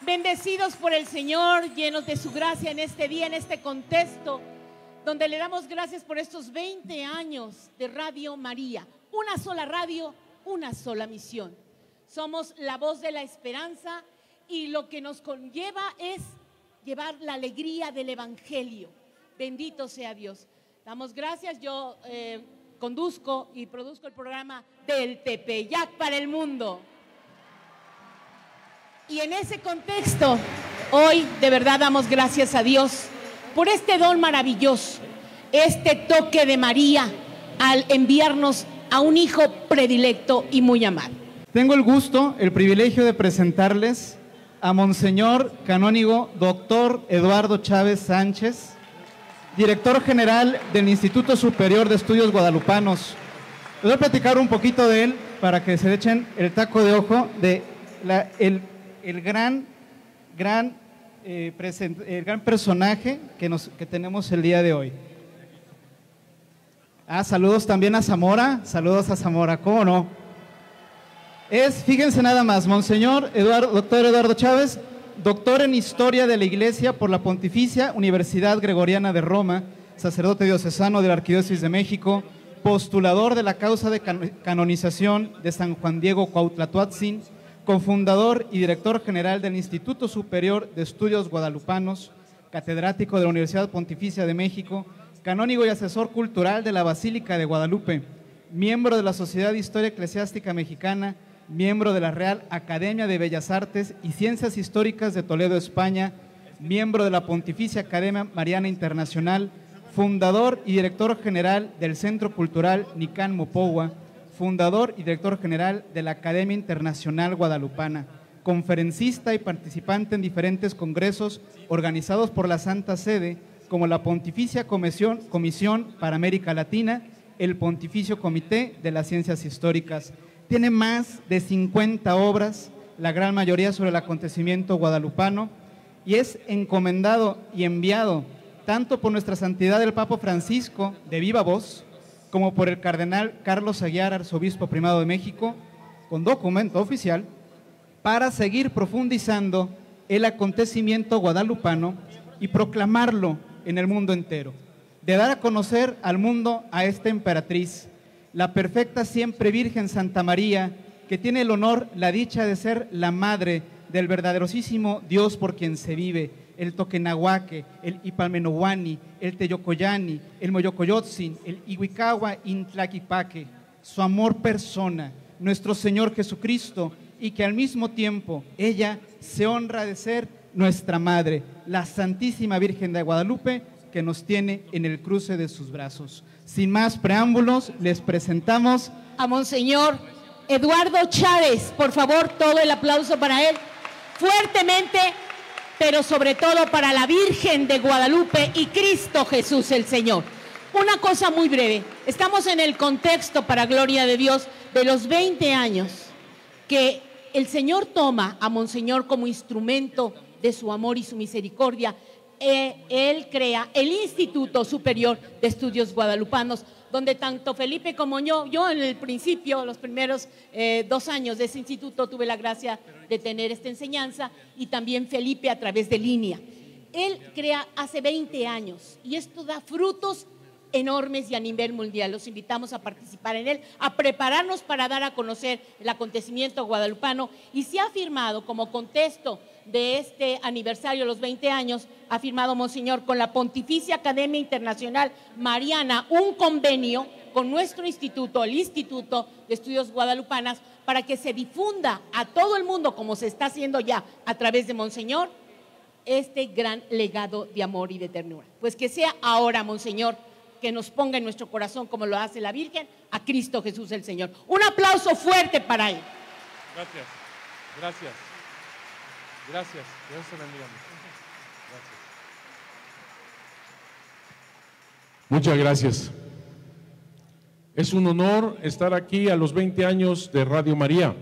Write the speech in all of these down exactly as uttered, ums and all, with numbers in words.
Bendecidos por el Señor, llenos de su gracia en este día, en este contexto, donde le damos gracias por estos veinte años de Radio María. Una sola radio, una sola misión. Somos la voz de la esperanza y lo que nos conlleva es llevar la alegría del Evangelio. Bendito sea Dios. Damos gracias, yo eh, conduzco y produzco el programa del Tepeyac para el mundo. Y en ese contexto, hoy de verdad damos gracias a Dios por este don maravilloso, este toque de María al enviarnos a un hijo predilecto y muy amado. Tengo el gusto, el privilegio de presentarles a Monseñor Canónigo Doctor Eduardo Chávez Sánchez, director general del Instituto Superior de Estudios Guadalupanos. Les voy a platicar un poquito de él para que se echen el taco de ojo de la, el, el, gran, gran, eh, present, el gran personaje que, nos, que tenemos el día de hoy. Ah, saludos también a Zamora, saludos a Zamora, ¿cómo no? Es, fíjense nada más, Monseñor Eduardo, doctor Eduardo Chávez, doctor en Historia de la Iglesia por la Pontificia Universidad Gregoriana de Roma, sacerdote diocesano de la Arquidiócesis de México, postulador de la causa de can canonización de San Juan Diego Cuauhtlatoatzin, cofundador y director general del Instituto Superior de Estudios Guadalupanos, catedrático de la Universidad Pontificia de México, canónigo y asesor cultural de la Basílica de Guadalupe, miembro de la Sociedad de Historia Eclesiástica Mexicana, miembro de la Real Academia de Bellas Artes y Ciencias Históricas de Toledo, España, miembro de la Pontificia Academia Mariana Internacional, fundador y director general del Centro Cultural Nicán Mopohua, fundador y director general de la Academia Internacional Guadalupana, conferencista y participante en diferentes congresos organizados por la Santa Sede, como la Pontificia Comisión, Comisión para América Latina, el Pontificio Comité de las Ciencias Históricas. Tiene más de cincuenta obras, la gran mayoría sobre el acontecimiento guadalupano, y es encomendado y enviado tanto por nuestra santidad el Papa Francisco de viva voz, como por el cardenal Carlos Aguiar, arzobispo primado de México, con documento oficial, para seguir profundizando el acontecimiento guadalupano y proclamarlo en el mundo entero, de dar a conocer al mundo a esta emperatriz, la perfecta siempre Virgen Santa María, que tiene el honor, la dicha de ser la madre del verdaderosísimo Dios por quien se vive, el Toquenahuaque, el Ipalmenohuani, el Teyocoyani, el Moyocoyotzin, el Ihuicagua Intlaquipaque, su amor persona, nuestro Señor Jesucristo, y que al mismo tiempo ella se honra de ser nuestra madre, la Santísima Virgen de Guadalupe, que nos tiene en el cruce de sus brazos. Sin más preámbulos, les presentamos a Monseñor Eduardo Chávez. Por favor, todo el aplauso para él, fuertemente, pero sobre todo para la Virgen de Guadalupe y Cristo Jesús el Señor. Una cosa muy breve, estamos en el contexto, para gloria de Dios, de los veinte años que el Señor toma a Monseñor como instrumento de su amor y su misericordia. Eh, él crea el Instituto Superior de Estudios Guadalupanos, donde tanto Felipe como yo, yo en el principio, los primeros eh, dos años de ese instituto, tuve la gracia de tener esta enseñanza, y también Felipe a través de línea. Él crea hace veinte años y esto da frutos enormes y a nivel mundial. Los invitamos a participar en él, a prepararnos para dar a conocer el acontecimiento guadalupano, y se ha firmado como contexto de este aniversario, los veinte años, ha firmado Monseñor con la Pontificia Academia Internacional Mariana un convenio con nuestro instituto, el Instituto de Estudios Guadalupanas, para que se difunda a todo el mundo, como se está haciendo ya a través de Monseñor, este gran legado de amor y de ternura. Pues que sea ahora, Monseñor, que nos ponga en nuestro corazón, como lo hace la Virgen, a Cristo Jesús el Señor. Un aplauso fuerte para él. Gracias, gracias. Gracias, Dios te bendiga. Gracias. Muchas gracias. Es un honor estar aquí a los veinte años de Radio María.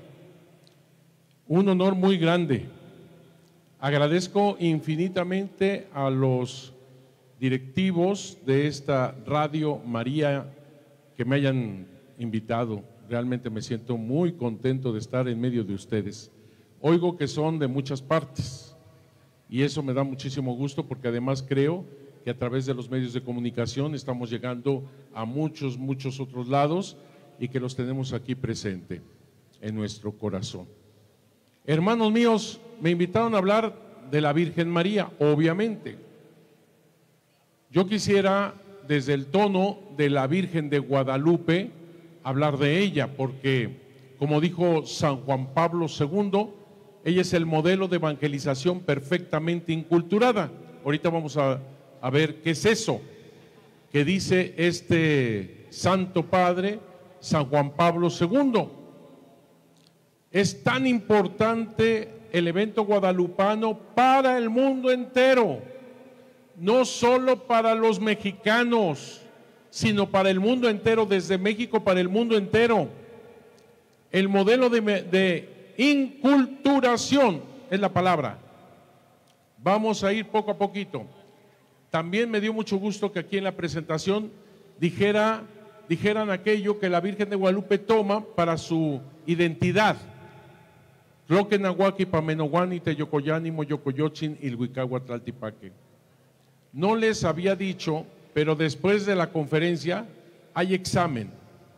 Un honor muy grande. Agradezco infinitamente a los directivos de esta Radio María que me hayan invitado. Realmente me siento muy contento de estar en medio de ustedes. oigo que son de muchas partes y eso me da muchísimo gusto porque además creo que a través de los medios de comunicación estamos llegando a muchos, muchos otros lados y que los tenemos aquí presente en nuestro corazón. Hermanos míos, me invitaron a hablar de la Virgen María, obviamente. Yo quisiera, desde el tono de la Virgen de Guadalupe, hablar de ella, porque, como dijo San Juan Pablo segundo, ella es el modelo de evangelización perfectamente inculturada. Ahorita vamos a, a ver qué es eso que dice este Santo Padre, San Juan Pablo segundo. Es tan importante el evento guadalupano para el mundo entero, no solo para los mexicanos, sino para el mundo entero, desde México para el mundo entero. El modelo de, de inculturación es la palabra. Vamos a ir poco a poquito. También me dio mucho gusto que aquí en la presentación dijera, dijeran aquello que la Virgen de Guadalupe toma para su identidad. Tloque Nahuaqui, Pamenoguani, Teyocoyani, Moyocoyochin, Ilhuicahuatlaltipaque. No les había dicho, pero después de la conferencia hay examen.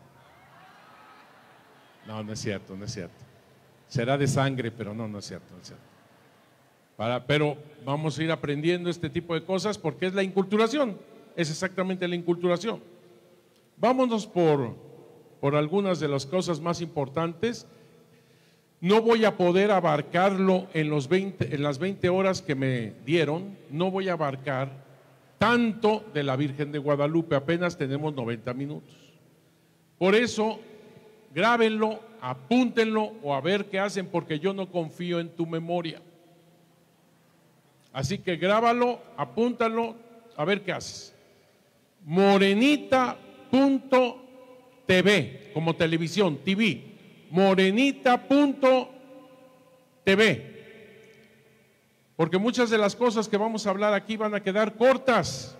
No, no es cierto, no es cierto. Será de sangre, pero no, no es cierto, no es cierto. Para, pero vamos a ir aprendiendo este tipo de cosas porque es la inculturación, es exactamente la inculturación. Vámonos por, por algunas de las cosas más importantes. No voy a poder abarcarlo en, los veinte, en las veinte horas que me dieron, no voy a abarcar tanto de la Virgen de Guadalupe, apenas tenemos noventa minutos. Por eso, grábenlo, apúntenlo o a ver qué hacen, porque yo no confío en tu memoria. Así que grábalo, apúntalo, a ver qué haces. Morenita punto T V, como televisión, T V. Morenita punto T V, porque muchas de las cosas que vamos a hablar aquí van a quedar cortas.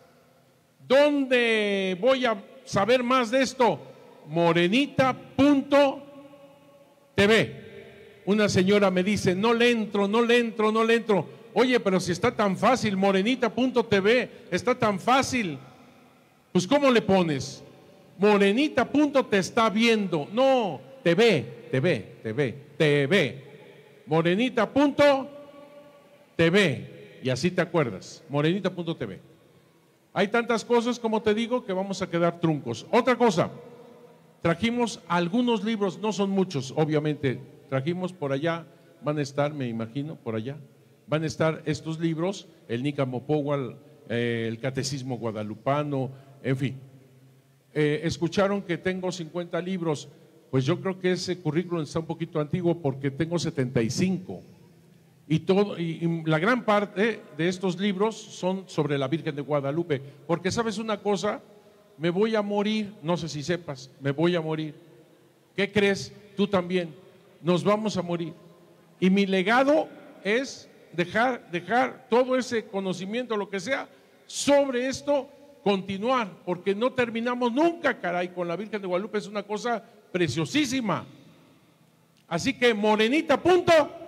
¿Dónde voy a saber más de esto? Morenita punto T V. Una señora me dice, no le entro, no le entro, no le entro. Oye, pero si está tan fácil, Morenita punto T V, está tan fácil. Pues ¿cómo le pones? Morenita punto te está viendo. No, T V, T V, T V, T V. Morenita punto T V. Y así te acuerdas. Morenita punto T V. Hay tantas cosas, como te digo, que vamos a quedar truncos. Otra cosa, trajimos algunos libros, no son muchos, obviamente. Trajimos por allá, van a estar, me imagino, por allá. Van a estar estos libros, el Nicamopowal, eh, el Catecismo Guadalupano, en fin. Eh, escucharon que tengo cincuenta libros. Pues yo creo que ese currículum está un poquito antiguo porque tengo setenta y cinco y, todo, y, y la gran parte de estos libros son sobre la Virgen de Guadalupe, porque sabes una cosa, me voy a morir, no sé si sepas, me voy a morir. ¿Qué crees? Tú también, nos vamos a morir. Y mi legado es dejar, dejar todo ese conocimiento, lo que sea, sobre esto, continuar, porque no terminamos nunca, caray, con la Virgen de Guadalupe, es una cosa preciosísima. Así que Morenita punto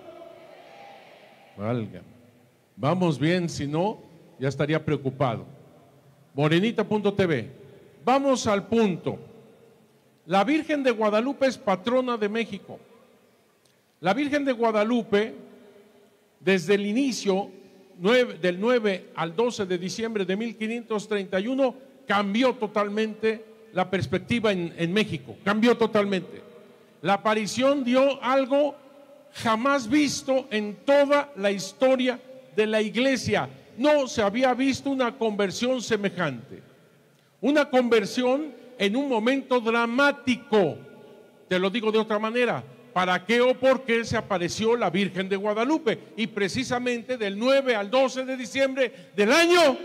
valga, vamos bien, si no ya estaría preocupado. Morenita punto T V. Vamos al punto. La Virgen de Guadalupe es patrona de México. La Virgen de Guadalupe, desde el inicio del nueve al doce de diciembre de mil quinientos treinta y uno, cambió totalmente la perspectiva en, en México, cambió totalmente. La aparición dio algo jamás visto en toda la historia de la iglesia. No se había visto una conversión semejante. Una conversión en un momento dramático. Te lo digo de otra manera. ¿Para qué o por qué se apareció la Virgen de Guadalupe? Y precisamente del nueve al doce de diciembre del año...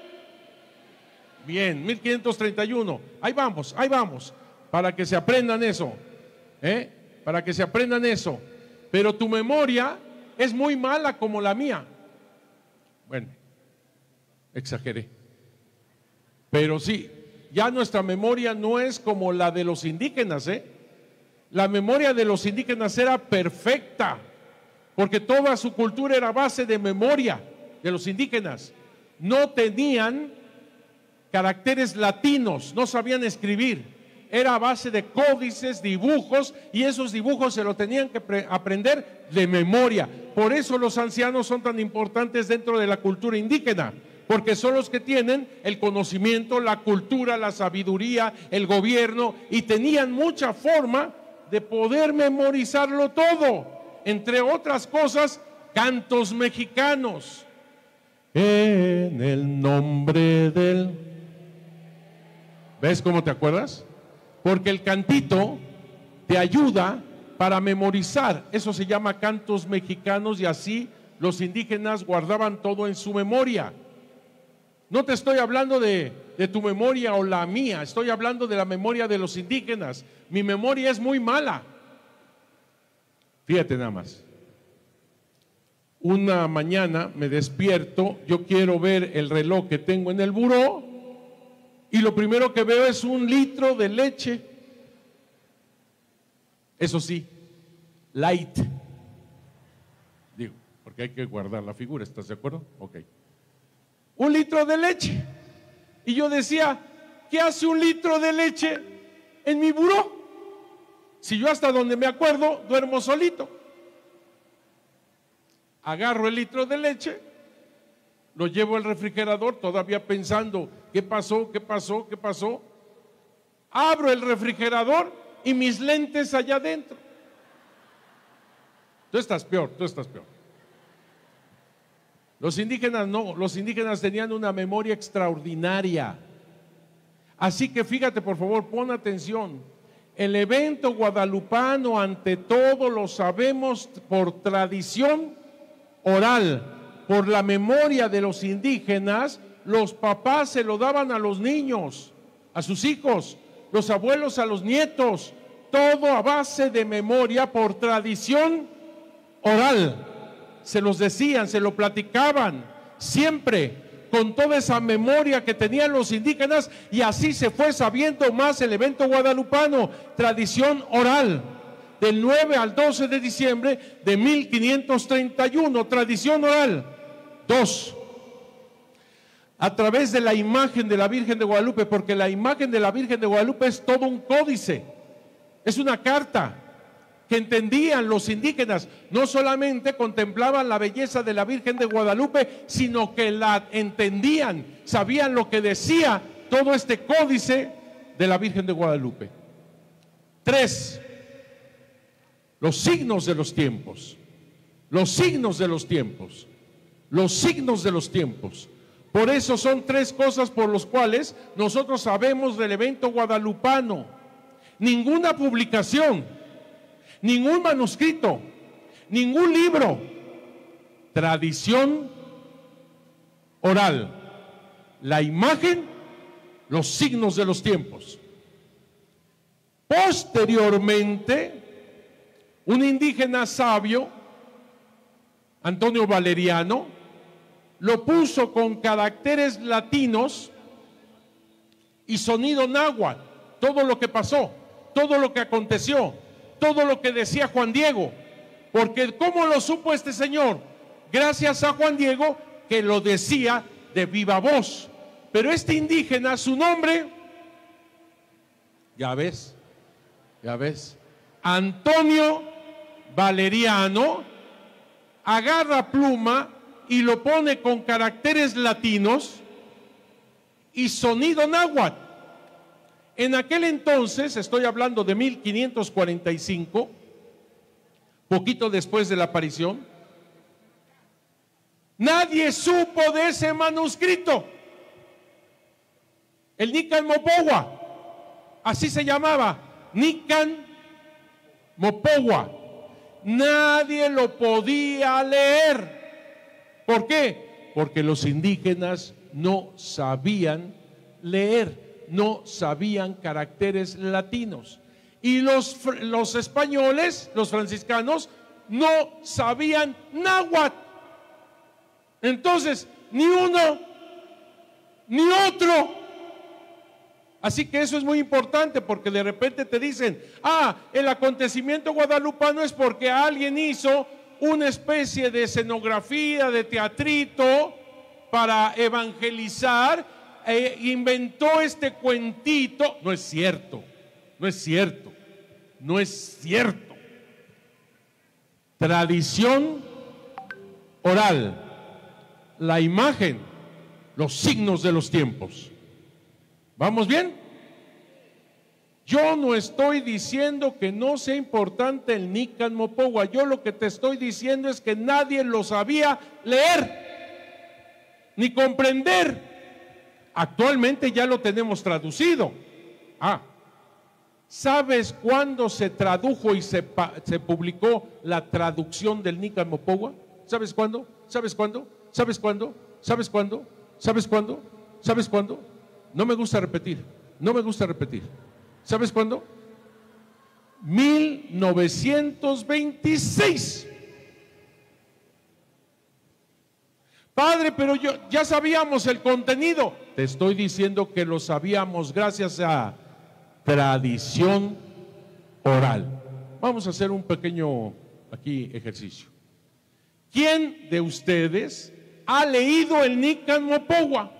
Bien, mil quinientos treinta y uno. Ahí vamos, ahí vamos. Para que se aprendan eso. ¿eh? Para que se aprendan eso. Pero tu memoria es muy mala como la mía. Bueno, exageré. Pero sí, ya nuestra memoria no es como la de los indígenas, ¿eh? La memoria de los indígenas era perfecta. porque toda su cultura era base de memoria de los indígenas. No tenían caracteres latinos, no sabían escribir, era a base de códices, dibujos, y esos dibujos se lo tenían que aprender de memoria. Por eso los ancianos son tan importantes dentro de la cultura indígena, porque son los que tienen el conocimiento, la cultura, la sabiduría, el gobierno, y tenían mucha forma de poder memorizarlo todo, entre otras cosas, cantos mexicanos. En el nombre del... ¿Ves cómo te acuerdas? Porque el cantito te ayuda para memorizar. Eso se llama cantos mexicanos, y así los indígenas guardaban todo en su memoria. No te estoy hablando de, de tu memoria o la mía, estoy hablando de la memoria de los indígenas. Mi memoria es muy mala. Fíjate nada más. Una mañana me despierto, yo quiero ver el reloj que tengo en el buró, y lo primero que veo es un litro de leche. Eso sí, light. Digo, porque hay que guardar la figura, ¿estás de acuerdo? Ok. Un litro de leche. Y yo decía, ¿qué hace un litro de leche en mi buró? Si yo, hasta donde me acuerdo, duermo solito. Agarro el litro de leche, lo llevo al refrigerador, todavía pensando, ¿qué pasó? ¿Qué pasó? ¿Qué pasó? Abro el refrigerador y mis lentes allá adentro. Tú estás peor, tú estás peor. Los indígenas no, los indígenas tenían una memoria extraordinaria. Así que fíjate, por favor, pon atención. El evento guadalupano, ante todo, lo sabemos por tradición oral, por la memoria de los indígenas. Los papás se lo daban a los niños, a sus hijos, los abuelos a los nietos, todo a base de memoria, por tradición oral. Se los decían, se lo platicaban, siempre con toda esa memoria que tenían los indígenas, y así se fue sabiendo más el evento guadalupano, tradición oral. Del nueve al doce de diciembre de mil quinientos treinta y uno, tradición oral. Dos, a través de la imagen de la Virgen de Guadalupe, porque la imagen de la Virgen de Guadalupe es todo un códice, es una carta que entendían los indígenas. No solamente contemplaban la belleza de la Virgen de Guadalupe, sino que la entendían, sabían lo que decía todo este códice de la Virgen de Guadalupe. Tres, los signos de los tiempos, los signos de los tiempos, los signos de los tiempos. Por eso son tres cosas por las cuales nosotros sabemos del evento guadalupano. Ninguna publicación, ningún manuscrito, ningún libro, tradición oral, la imagen, los signos de los tiempos. Posteriormente, un indígena sabio, Antonio Valeriano, lo puso con caracteres latinos y sonido náhuatl, todo lo que pasó, todo lo que aconteció, todo lo que decía Juan Diego. Porque ¿cómo lo supo este señor? Gracias a Juan Diego, que lo decía de viva voz. Pero este indígena, su nombre, ya ves, ya ves, Antonio Valeriano, agarra pluma y lo pone con caracteres latinos y sonido náhuatl. En aquel entonces, estoy hablando de mil quinientos cuarenta y cinco, poquito después de la aparición, nadie supo de ese manuscrito. El Nican Mopogua, así se llamaba, Nican Mopogua. Nadie lo podía leer. ¿Por qué? Porque los indígenas no sabían leer, no sabían caracteres latinos. Y los, los españoles, los franciscanos, no sabían náhuatl. Entonces, ni uno, ni otro. Así que eso es muy importante, porque de repente te dicen, ah, el acontecimiento guadalupano es porque alguien hizo una especie de escenografía, de teatrito para evangelizar, e inventó este cuentito. No es cierto, no es cierto, no es cierto. Tradición oral, la imagen, los signos de los tiempos. ¿Vamos bien? Yo no estoy diciendo que no sea importante el Nican Mopogua. Yo lo que te estoy diciendo es que nadie lo sabía leer ni comprender. Actualmente ya lo tenemos traducido. Ah, ¿sabes cuándo se tradujo y se, se publicó la traducción del Nican Mopogua? ¿Sabes cuándo? ¿Sabes cuándo? ¿Sabes cuándo? ¿Sabes cuándo? ¿Sabes cuándo? ¿Sabes cuándo? No me gusta repetir, no me gusta repetir. ¿Sabes cuándo? mil novecientos veintiséis. Padre, pero yo ya sabíamos el contenido. Te estoy diciendo que lo sabíamos gracias a tradición oral. Vamos a hacer un pequeño aquí ejercicio. ¿Quién de ustedes ha leído el Nican Mopogua?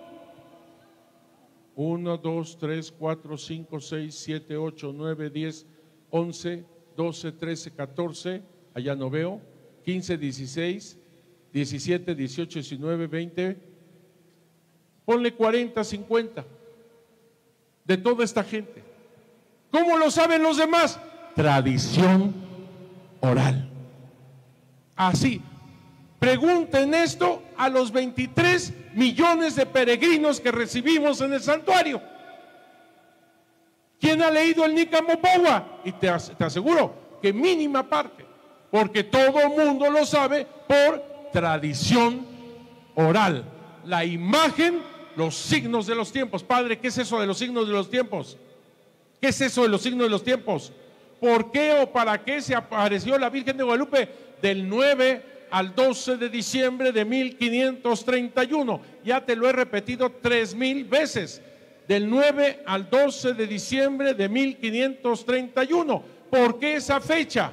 uno, dos, tres, cuatro, cinco, seis, siete, ocho, nueve, diez, once, doce, trece, catorce, allá no veo, quince, dieciséis, diecisiete, dieciocho, diecinueve, veinte, ponle cuarenta, cincuenta de toda esta gente. ¿Cómo lo saben los demás? Tradición oral. Así. Pregunten esto a los veintitrés millones de peregrinos que recibimos en el santuario. ¿Quién ha leído el Nican Mopogua? Y te, te aseguro que mínima parte, porque todo el mundo lo sabe por tradición oral. La imagen, los signos de los tiempos. Padre, ¿qué es eso de los signos de los tiempos? ¿Qué es eso de los signos de los tiempos? ¿Por qué o para qué se apareció la Virgen de Guadalupe del nueve al doce de diciembre de mil quinientos treinta y uno? Ya te lo he repetido tres mil veces. Del nueve al doce de diciembre de mil quinientos treinta y uno. ¿Por qué esa fecha?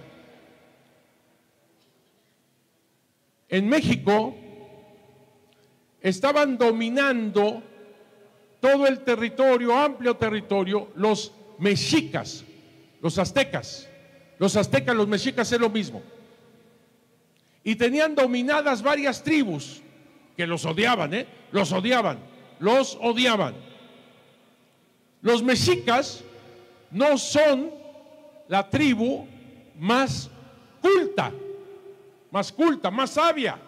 En México estaban dominando todo el territorio, amplio territorio, los mexicas, los aztecas. Los aztecas, los mexicas es lo mismo. Y tenían dominadas varias tribus que los odiaban, ¿eh? Los odiaban, los odiaban. Los mexicas no son la tribu más culta, más culta, más sabia.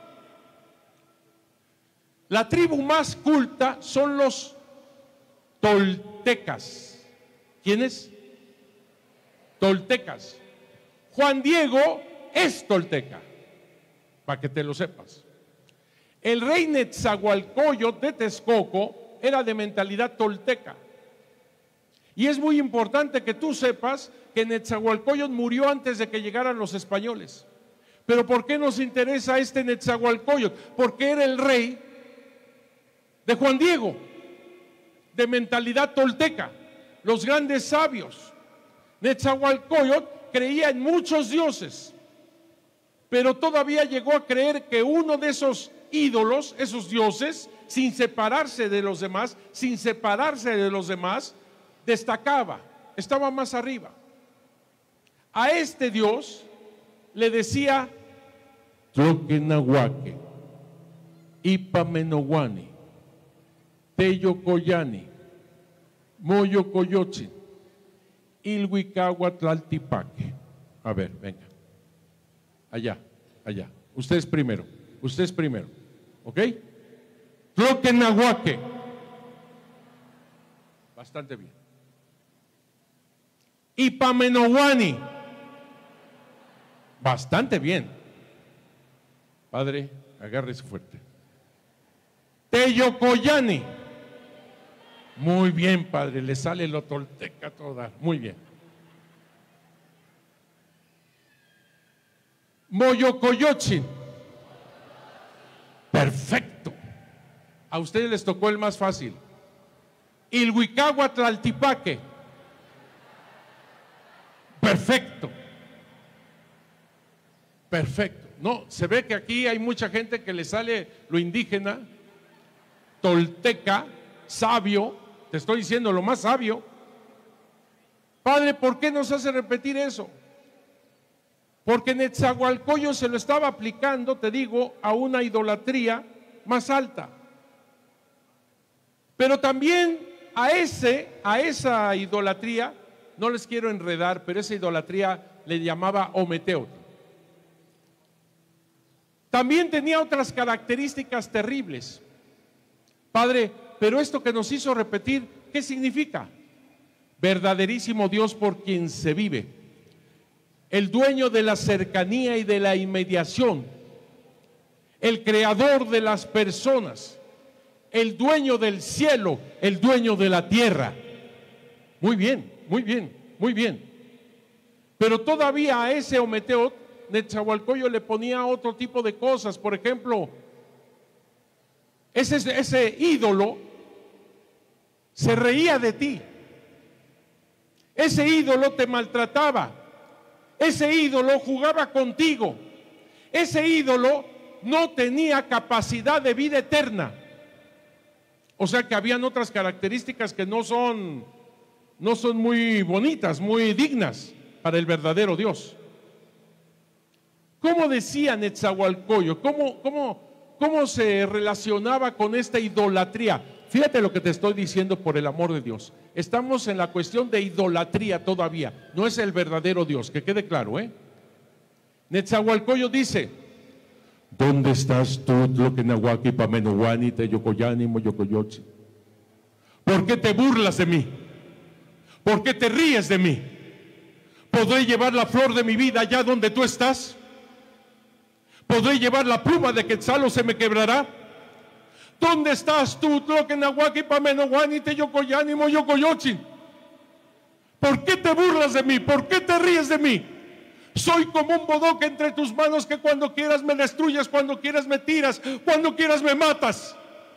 La tribu más culta son los toltecas. ¿Quiénes? Toltecas. Juan Diego es tolteca, para que te lo sepas. El rey Netzahualcóyotl de Texcoco era de mentalidad tolteca. Y es muy importante que tú sepas que Netzahualcóyotl murió antes de que llegaran los españoles. Pero ¿por qué nos interesa este Netzahualcóyotl? Porque era el rey de Juan Diego, de mentalidad tolteca, los grandes sabios. Netzahualcóyotl creía en muchos dioses, pero todavía llegó a creer que uno de esos ídolos, esos dioses, sin separarse de los demás, sin separarse de los demás, destacaba, estaba más arriba. A este dios le decía Tloquenahuaque, Ipamenohuani, Teyocoyani, Moyocoyotzin, Ilhuicahuatlaltipaque. A ver, venga. Allá, allá. Ustedes primero, ustedes primero. ¿Ok? Tloquenahuaque. Bastante bien. Ipamenohuani. Bastante bien. Padre, agárrese fuerte. Teyocoyani. Muy bien, padre, le sale lo tolteca toda. Muy bien. Moyocoyotzin. Perfecto. A ustedes les tocó el más fácil. Ilhuicahuatlaltipaque. Perfecto. Perfecto. No, se ve que aquí hay mucha gente que le sale lo indígena, tolteca, sabio. Te estoy diciendo lo más sabio. Padre, ¿por qué nos hace repetir eso? Porque Netzahualcóyotl se lo estaba aplicando, te digo, a una idolatría más alta. Pero también a ese, a esa idolatría, no les quiero enredar, pero esa idolatría le llamaba Ometeotl. También tenía otras características terribles. Padre, pero esto que nos hizo repetir, ¿qué significa? Verdaderísimo Dios por quien se vive, el dueño de la cercanía y de la inmediación, el creador de las personas, el dueño del cielo, el dueño de la tierra. Muy bien, muy bien, muy bien. Pero todavía a ese Ometeotl, Netzahualcóyotl le ponía otro tipo de cosas. Por ejemplo, ese, ese ídolo se reía de ti. Ese ídolo te maltrataba. Ese ídolo jugaba contigo. Ese ídolo no tenía capacidad de vida eterna. O sea que habían otras características que no son, no son muy bonitas, muy dignas para el verdadero Dios. ¿Cómo decía Netzahualcóyotl? ¿Cómo, cómo, ¿Cómo se relacionaba con esta idolatría? Fíjate lo que te estoy diciendo, por el amor de Dios. Estamos en la cuestión de idolatría todavía. No es el verdadero Dios, que quede claro, ¿eh? Netzahualcóyotl dice: ¿dónde estás tú, Tloquenahuaqui, Pamenohuani, Teyocoyani, Moyocoyochi? ¿Por qué te burlas de mí? ¿Por qué te ríes de mí? ¿Podré llevar la flor de mi vida allá donde tú estás? ¿Podré llevar la pluma de Quetzal o se me quebrará? ¿Dónde estás tú, Tloquenahuaqui, Pamenohuani, Teyocoyani, Moyocoyochi? ¿Por qué te burlas de mí? ¿Por qué te ríes de mí? Soy como un bodoque entre tus manos, que cuando quieras me destruyes, cuando quieras me tiras, cuando quieras me matas.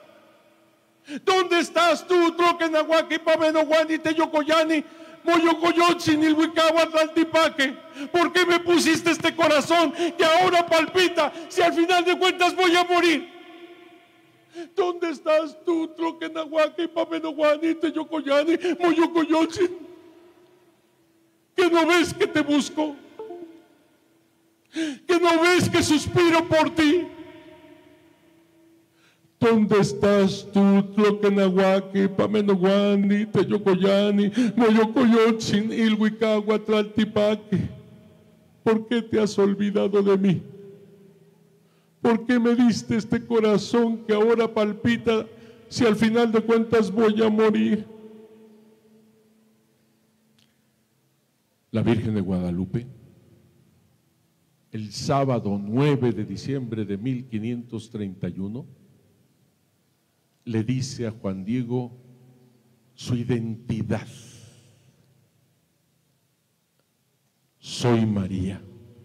¿Dónde estás tú, Tloquenahuaqui, Pamenohuani, Teyocoyani, Moyocoyochi, Nilhuicáhuatl, Altipaque? ¿Por qué me pusiste este corazón que ahora palpita, si al final de cuentas voy a morir? ¿Dónde estás tú, Tloquenahuaqui, Pamenohuani, Teyocoyani, Moyocoyochi? ¿Que no ves que te busco? ¿Que no ves que suspiro por ti? ¿Dónde estás tú, Tloquenahuaqui, Pamenohuani, Teyocoyani, Moyocoyotzin, Ilhuicáhuatl, Altipaque? ¿Por qué te has olvidado de mí? ¿Por qué me diste este corazón que ahora palpita, si al final de cuentas voy a morir? La Virgen de Guadalupe, el sábado nueve de diciembre de mil quinientos treinta y uno, le dice a Juan Diego su identidad: soy María,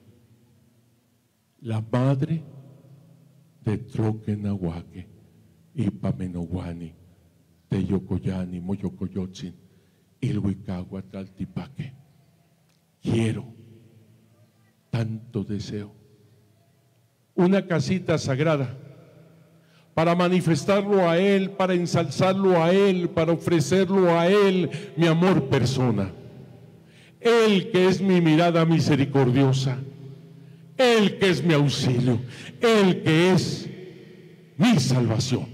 la madre de Tloquenahuaqui y Pamenohuani, Teyocoyani, Moyocoyotzin, Ilhuicáhuatl, Altipaque. Quiero, tanto deseo, una casita sagrada para manifestarlo a Él, para ensalzarlo a Él, para ofrecerlo a Él, mi amor persona. Él que es mi mirada misericordiosa, Él que es mi auxilio, Él que es mi salvación.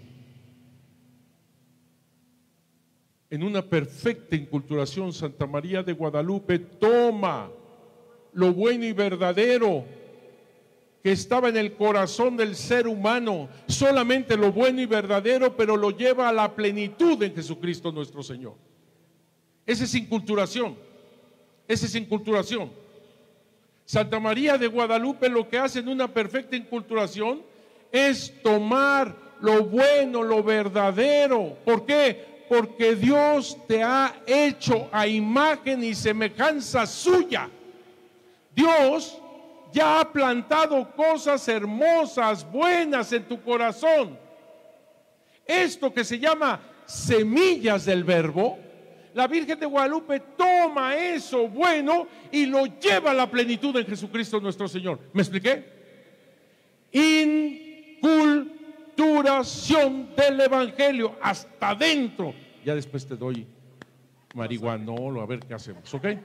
En una perfecta inculturación, Santa María de Guadalupe toma lo bueno y verdadero que estaba en el corazón del ser humano, solamente lo bueno y verdadero, pero lo lleva a la plenitud en Jesucristo nuestro Señor. Esa es inculturación, esa es inculturación. Santa María de Guadalupe lo que hace en una perfecta inculturación es tomar lo bueno, lo verdadero. ¿Por qué? Porque Dios te ha hecho a imagen y semejanza suya. Dios ya ha plantado cosas hermosas, buenas en tu corazón. Esto que se llama semillas del verbo, La Virgen de Guadalupe toma eso bueno y lo lleva a la plenitud en Jesucristo nuestro Señor. ¿Me expliqué? Inculturación del Evangelio hasta adentro. Ya después te doy marihuanol, a ver qué hacemos, ¿ok?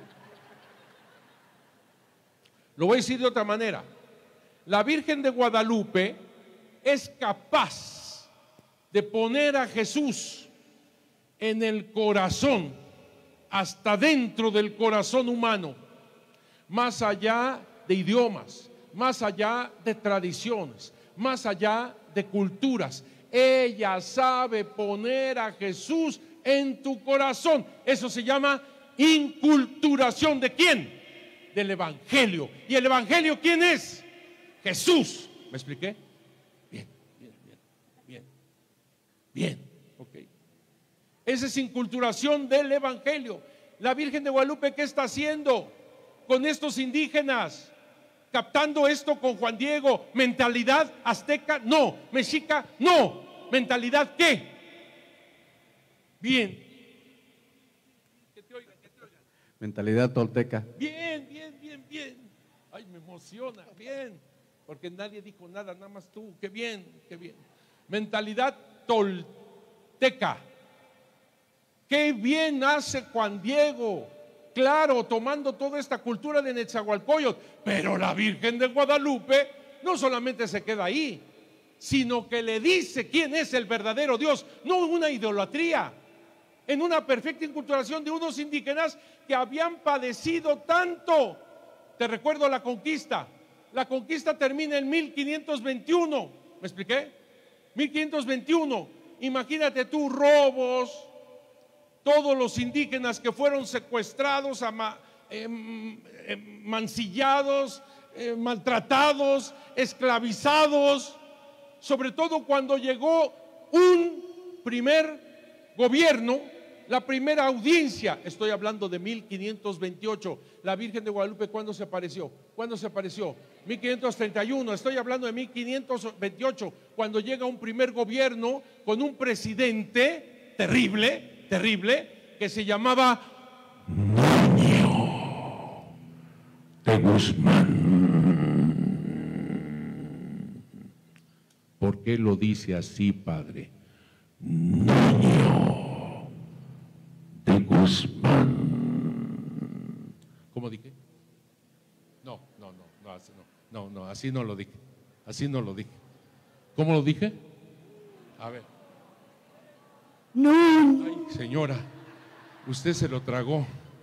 Lo voy a decir de otra manera. La Virgen de Guadalupe es capaz de poner a Jesús en el corazón, hasta dentro del corazón humano, más allá de idiomas, más allá de tradiciones, más allá de culturas. Ella sabe poner a Jesús en tu corazón. Eso se llama inculturación. ¿De quién? Del Evangelio. ¿Y el Evangelio quién es? Jesús. ¿Me expliqué? Bien, bien, bien, bien, bien, ok. Esa es inculturación del Evangelio. La Virgen de Guadalupe, ¿qué está haciendo con estos indígenas? Captando esto con Juan Diego. ¿Mentalidad azteca? No. ¿Mexica? No. ¿Mentalidad qué? Bien. Que te oigan, que te oigan. Mentalidad tolteca. Bien, bien, bien, bien. Ay, me emociona. Bien. Porque nadie dijo nada, nada más tú. Qué bien, qué bien. Mentalidad tolteca. Qué bien hace Juan Diego, claro, tomando toda esta cultura de Netzahualcóyotl, pero la Virgen de Guadalupe no solamente se queda ahí, sino que le dice quién es el verdadero Dios, no una idolatría, en una perfecta inculturación de unos indígenas que habían padecido tanto. Te recuerdo la conquista, la conquista termina en mil quinientos veintiuno, ¿me expliqué? mil quinientos veintiuno, imagínate tú, robos, todos los indígenas que fueron secuestrados, ama, eh, eh, mancillados, eh, maltratados, esclavizados, sobre todo cuando llegó un primer gobierno, la primera audiencia. Estoy hablando de mil quinientos veintiocho. La Virgen de Guadalupe, ¿cuándo se apareció? ¿Cuándo se apareció? mil quinientos treinta y uno. Estoy hablando de mil quinientos veintiocho, cuando llega un primer gobierno con un presidente terrible, terrible, que se llamaba Nuño de Guzmán. ¿Por qué lo dice así, padre? Nuño de Guzmán. ¿Cómo dije? No, no, no, no, así no, no, no, así no lo dije, así no lo dije. ¿Cómo lo dije? A ver. No. Ay, señora, usted se lo tragó.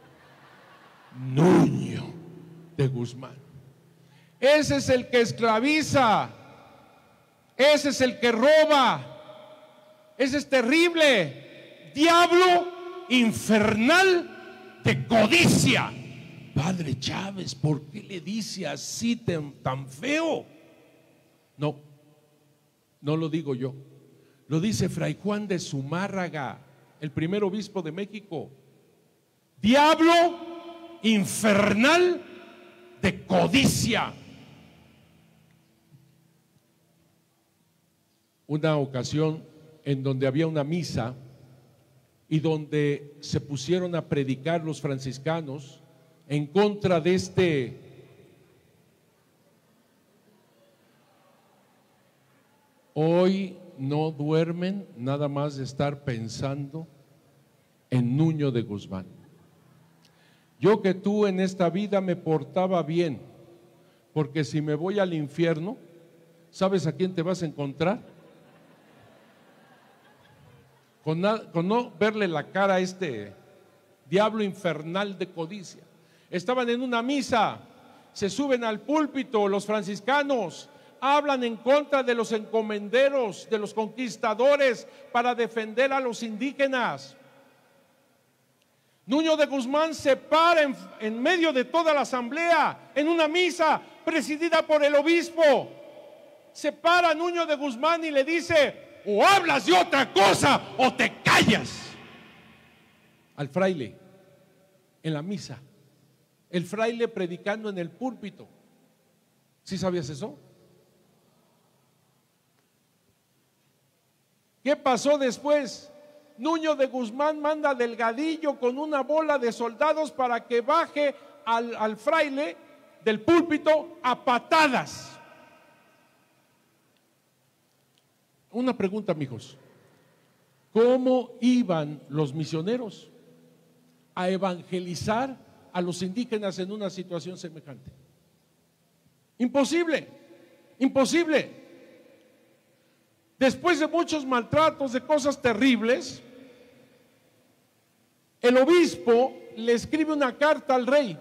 Nuño de Guzmán. Ese es el que esclaviza, ese es el que roba, ese es terrible, diablo infernal de codicia. Padre Chávez, ¿por qué le dice así tan, tan feo? No, no lo digo yo. Lo dice Fray Juan de Zumárraga, el primer obispo de México. Diablo infernal de codicia. Una ocasión en donde había una misa y donde se pusieron a predicar los franciscanos en contra de este hoy no duermen nada más de estar pensando en Nuño de Guzmán. Yo que tú en esta vida me portaba bien, porque si me voy al infierno, ¿sabes a quién te vas a encontrar? Con, na, con no verle la cara a este diablo infernal de codicia. Estaban en una misa, se suben al púlpito los franciscanos, hablan en contra de los encomenderos, de los conquistadores, para defender a los indígenas. Nuño de Guzmán se para en, en medio de toda la asamblea, en una misa presidida por el obispo. Se para Nuño de Guzmán y le dice: o hablas de otra cosa o te callas. Al fraile, en la misa, el fraile predicando en el púlpito. ¿Sí sabías eso? ¿Qué pasó después? Nuño de Guzmán manda a Delgadillo con una bola de soldados para que baje al, al fraile del púlpito a patadas. Una pregunta, mijos. ¿Cómo iban los misioneros a evangelizar a los indígenas en una situación semejante? Imposible, imposible. Después de muchos maltratos, de cosas terribles, el obispo le escribe una carta al rey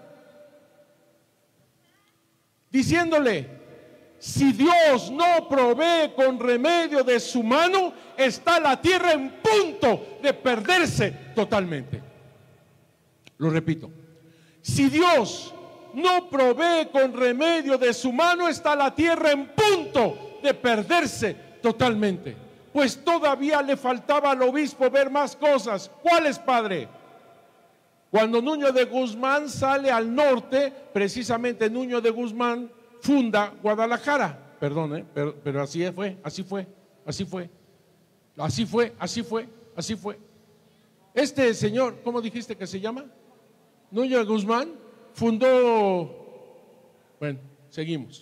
diciéndole: si Dios no provee con remedio de su mano, está la tierra en punto de perderse totalmente. Lo repito, si Dios no provee con remedio de su mano, está la tierra en punto de perderse totalmente. Pues todavía le faltaba al obispo ver más cosas. ¿Cuáles, padre? Cuando Nuño de Guzmán sale al norte, precisamente Nuño de Guzmán funda Guadalajara. Perdón, ¿eh? pero, pero así fue, así fue, así fue, así fue, así fue, así fue. Este señor, ¿cómo dijiste que se llama? Nuño de Guzmán fundó, bueno, seguimos.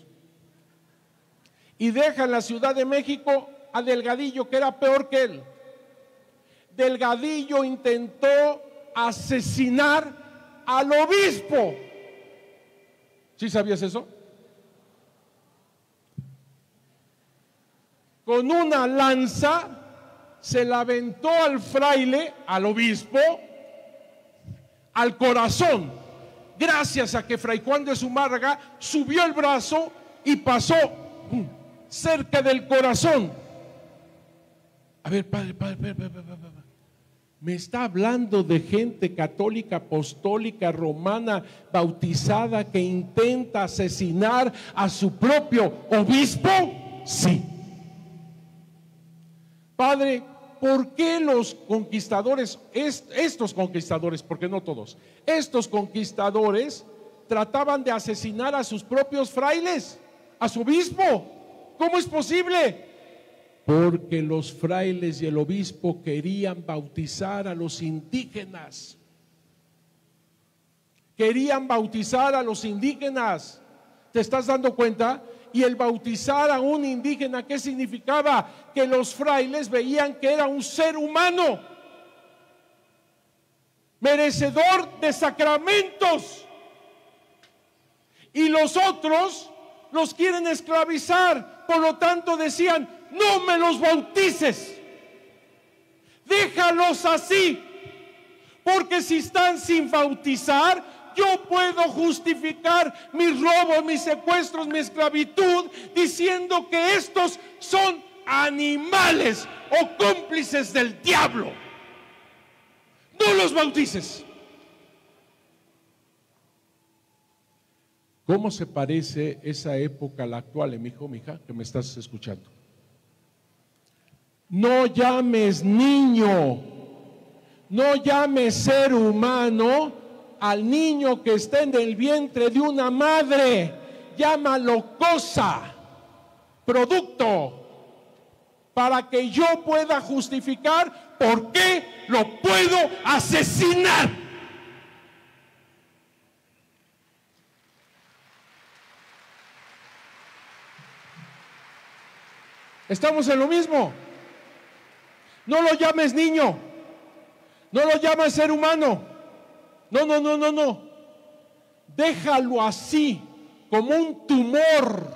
Y deja en la Ciudad de México a Delgadillo, que era peor que él. Delgadillo intentó asesinar al obispo. ¿Sí sabías eso? Con una lanza se la aventó al fraile, al obispo, al corazón, gracias a que Fray Juan de Zumárraga subió el brazo y pasó cerca del corazón. A ver, padre, padre, padre, padre, padre, padre. Me está hablando de gente católica, apostólica, romana, bautizada, que intenta asesinar a su propio obispo. Sí. Padre, ¿por qué los conquistadores, estos conquistadores, porque no todos, estos conquistadores trataban de asesinar a sus propios frailes, a su obispo? ¿Cómo es posible? Porque los frailes y el obispo querían bautizar a los indígenas. Querían bautizar a los indígenas. ¿Te estás dando cuenta? Y el bautizar a un indígena, ¿qué significaba? Que los frailes veían que era un ser humano, merecedor de sacramentos, y los otros los quieren esclavizar. Por lo tanto decían: no me los bautices, déjalos así, porque si están sin bautizar, yo puedo justificar mis robos, mis secuestros, mi esclavitud, diciendo que estos son animales o cómplices del diablo. No los bautices. ¿Cómo se parece esa época a la actual, mi hijo, mi hija, que me estás escuchando? No llames niño, no llames ser humano al niño que está en el vientre de una madre. Llámalo cosa, producto, para que yo pueda justificar por qué lo puedo asesinar. Estamos en lo mismo. No lo llames niño, no lo llames ser humano. No, no, no, no, no. Déjalo así, como un tumor.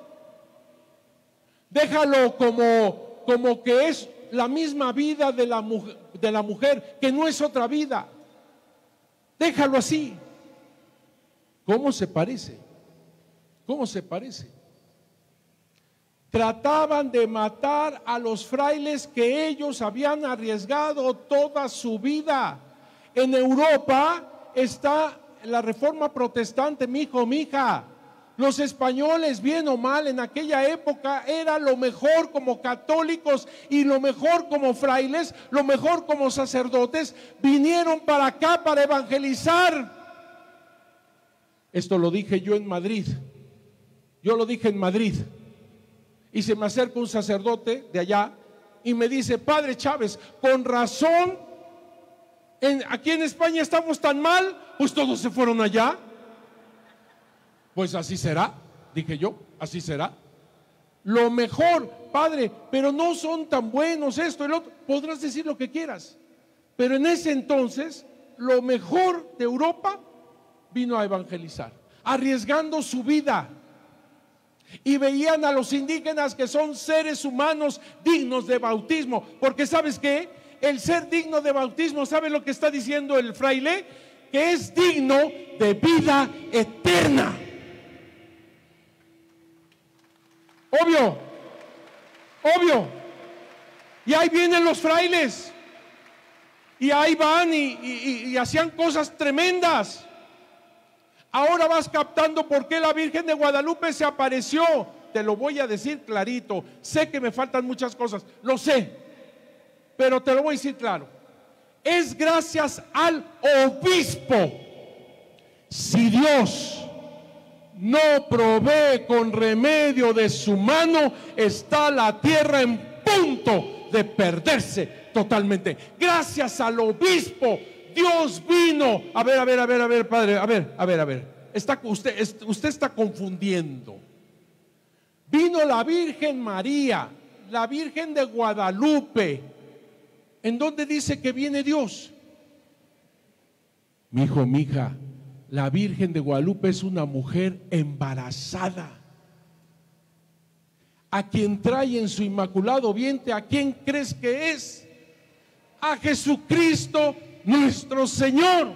Déjalo como, como que es la misma vida de la, mujer, de la mujer, que no es otra vida. Déjalo así. ¿Cómo se parece? ¿Cómo se parece? Trataban de matar a los frailes que ellos habían arriesgado toda su vida. En Europa está la reforma protestante, mi hijo, mi hija. Los españoles, bien o mal, en aquella época era lo mejor como católicos y lo mejor como frailes, lo mejor como sacerdotes. Vinieron para acá para evangelizar. Esto lo dije yo en Madrid. Yo lo dije en Madrid. Y se me acerca un sacerdote de allá y me dice: padre Chávez, con razón, en, aquí en España estamos tan mal, pues todos se fueron allá. Pues así será, dije yo, así será. Lo mejor, padre, pero no son tan buenos esto, el otro. Podrás decir lo que quieras, pero en ese entonces lo mejor de Europa vino a evangelizar, arriesgando su vida. Y veían a los indígenas que son seres humanos dignos de bautismo, porque ¿sabes qué? El ser digno de bautismo, ¿sabe lo que está diciendo el fraile? Que es digno de vida eterna. Obvio, obvio. Y ahí vienen los frailes, y ahí van y, y, y hacían cosas tremendas. Ahora vas captando por qué la Virgen de Guadalupe se apareció. Te lo voy a decir clarito. Sé que me faltan muchas cosas, lo sé, pero te lo voy a decir claro. Es gracias al obispo. Si Dios no provee con remedio de su mano, está la tierra en punto de perderse totalmente. Gracias al obispo Dios vino. A ver, a ver, a ver, a ver, padre, a ver, a ver, a ver. Está, usted, usted está confundiendo. Vino la Virgen María, la Virgen de Guadalupe. ¿En dónde dice que viene Dios? Mi hijo, mi hija, la Virgen de Guadalupe es una mujer embarazada, a quien trae en su inmaculado vientre. ¿A quién crees que es? A Jesucristo nuestro Señor.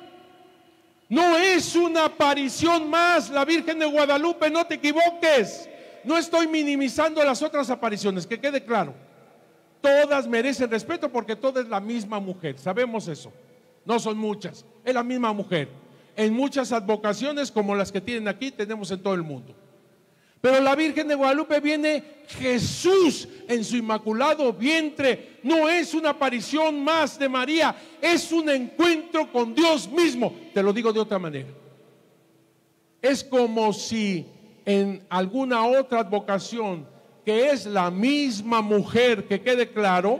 No es una aparición más la Virgen de Guadalupe, no te equivoques. No estoy minimizando las otras apariciones, que quede claro. Todas merecen respeto porque toda es la misma mujer, sabemos eso. No son muchas, es la misma mujer. En muchas advocaciones como las que tienen aquí, tenemos en todo el mundo. Pero la Virgen de Guadalupe viene Jesús en su inmaculado vientre. No es una aparición más de María, es un encuentro con Dios mismo. Te lo digo de otra manera. Es como si en alguna otra advocación, que es la misma mujer, que quede claro,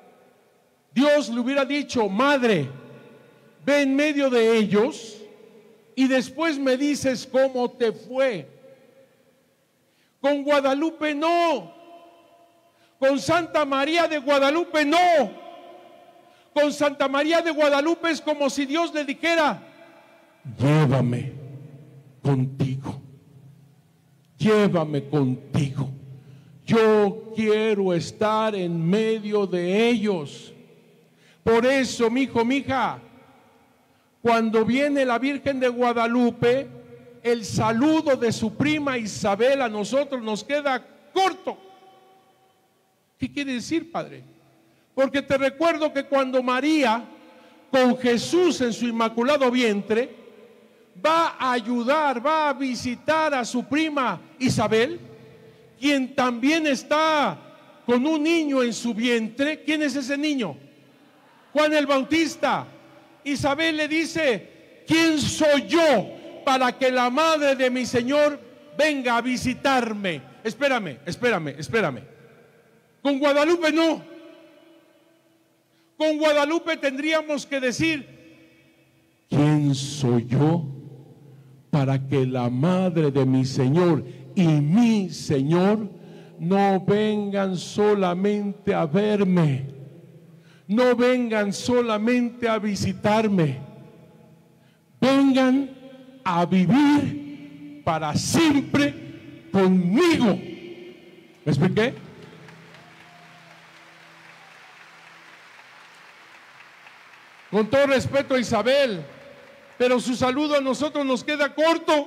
Dios le hubiera dicho: madre, ve en medio de ellos y después me dices cómo te fue. Con Guadalupe no, con Santa María de Guadalupe no. Con Santa María de Guadalupe es como si Dios le dijera: llévame contigo, llévame contigo. Yo quiero estar en medio de ellos. Por eso, mi hijo, mi hija, cuando viene la Virgen de Guadalupe, el saludo de su prima Isabel a nosotros nos queda corto. ¿Qué quiere decir, padre? Porque te recuerdo que cuando María, con Jesús en su inmaculado vientre, va a ayudar, va a visitar a su prima Isabel, quien también está con un niño en su vientre. ¿Quién es ese niño? Juan el Bautista. Isabel le dice: ¿quién soy yo para que la madre de mi Señor venga a visitarme? Espérame, espérame, espérame. Con Guadalupe no. Con Guadalupe tendríamos que decir: ¿quién soy yo para que la madre de mi Señor y mi Señor no vengan solamente a verme, no vengan solamente a visitarme, vengan a vivir para siempre conmigo? ¿Me expliqué? Con todo respeto a Isabel, pero su saludo a nosotros nos queda corto.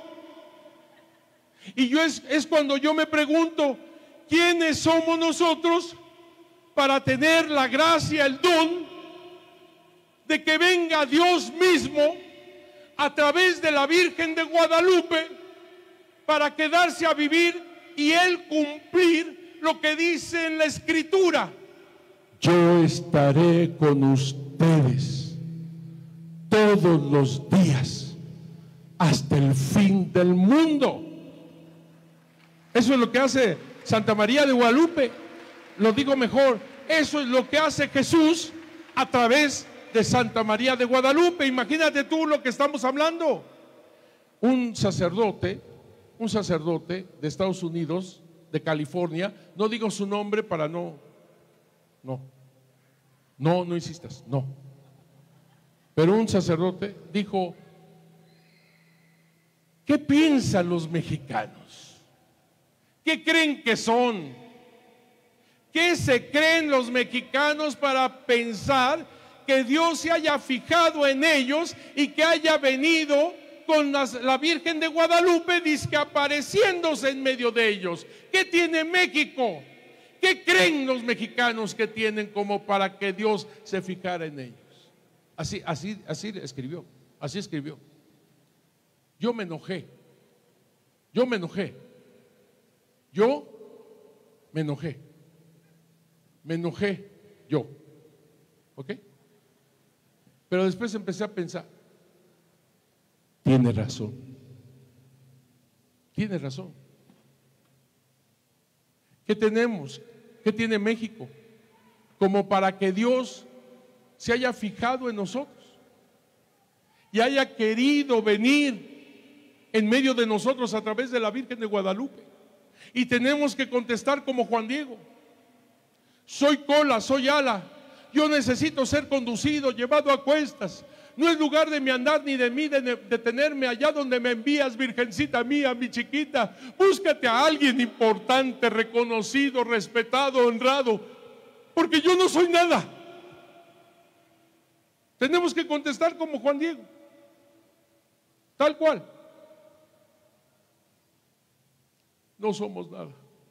Y yo es, es cuando yo me pregunto: ¿quiénes somos nosotros para tener la gracia, el don de que venga Dios mismo a través de la Virgen de Guadalupe para quedarse a vivir y Él cumplir lo que dice en la Escritura? Yo estaré con ustedes todos los días hasta el fin del mundo. Eso es lo que hace Santa María de Guadalupe. Lo digo mejor, eso es lo que hace Jesús a través de Santa María de Guadalupe. Imagínate tú lo que estamos hablando. Un sacerdote, un sacerdote de Estados Unidos, de California, no digo su nombre para no, no, no, no insistas, no. Pero un sacerdote dijo: ¿qué piensan los mexicanos? ¿Qué creen que son? ¿Qué se creen los mexicanos para pensar que Dios se haya fijado en ellos y que haya venido con las, la Virgen de Guadalupe, dizque apareciéndose en medio de ellos? ¿Qué tiene México? ¿Qué creen los mexicanos que tienen como para que Dios se fijara en ellos? Así, así, así escribió, así escribió. Yo me enojé, yo me enojé, yo me enojé, me enojé yo, ¿ok? Pero después empecé a pensar, tiene razón, tiene razón. ¿Qué tenemos? ¿Qué tiene México? Como para que Dios se haya fijado en nosotros y haya querido venir en medio de nosotros a través de la Virgen de Guadalupe. Y tenemos que contestar como Juan Diego: soy cola, soy ala, yo necesito ser conducido, llevado a cuestas. No es lugar de mi andar ni de mí de detenerme allá donde me envías, virgencita mía, mi chiquita. Búscate a alguien importante, reconocido, respetado, honrado, porque yo no soy nada. Tenemos que contestar como Juan Diego, tal cual. No somos nada.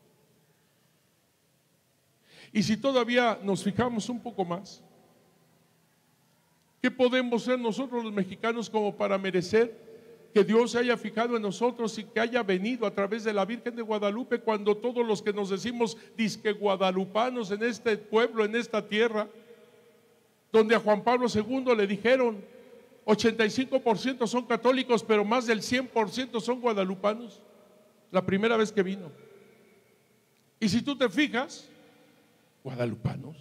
Y si todavía nos fijamos un poco más, ¿qué podemos ser nosotros los mexicanos como para merecer que Dios se haya fijado en nosotros y que haya venido a través de la Virgen de Guadalupe, cuando todos los que nos decimos disque guadalupanos en este pueblo, en esta tierra, donde a Juan Pablo segundo le dijeron ochenta y cinco por ciento son católicos, pero más del cien por ciento son guadalupanos, la primera vez que vino? Y si tú te fijas, guadalupanos,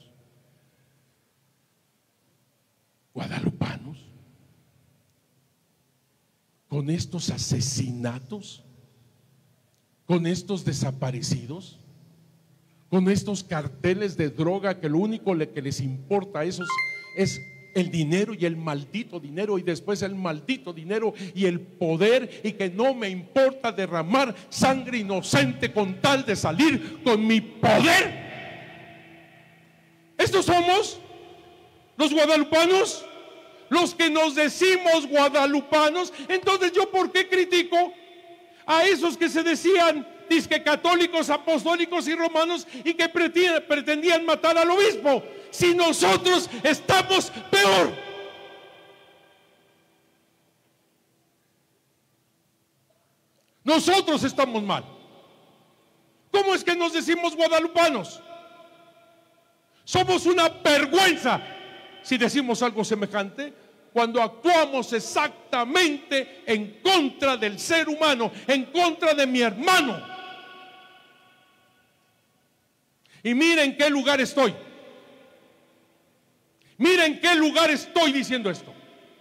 guadalupanos, con estos asesinatos, con estos desaparecidos, con estos carteles de droga que lo único que les importa a esos es el dinero y el maldito dinero, y después el maldito dinero y el poder, y que no me importa derramar sangre inocente con tal de salir con mi poder. Estos somos los guadalupanos, los que nos decimos guadalupanos. Entonces, ¿yo por qué critico a esos que se decían disque católicos, apostólicos y romanos y que pretendían matar al obispo, si nosotros estamos peor? Nosotros estamos mal. ¿Cómo es que nos decimos guadalupanos? Somos una vergüenza si decimos algo semejante, cuando actuamos exactamente en contra del ser humano, en contra de mi hermano. Y miren en qué lugar estoy. Miren en qué lugar estoy diciendo esto.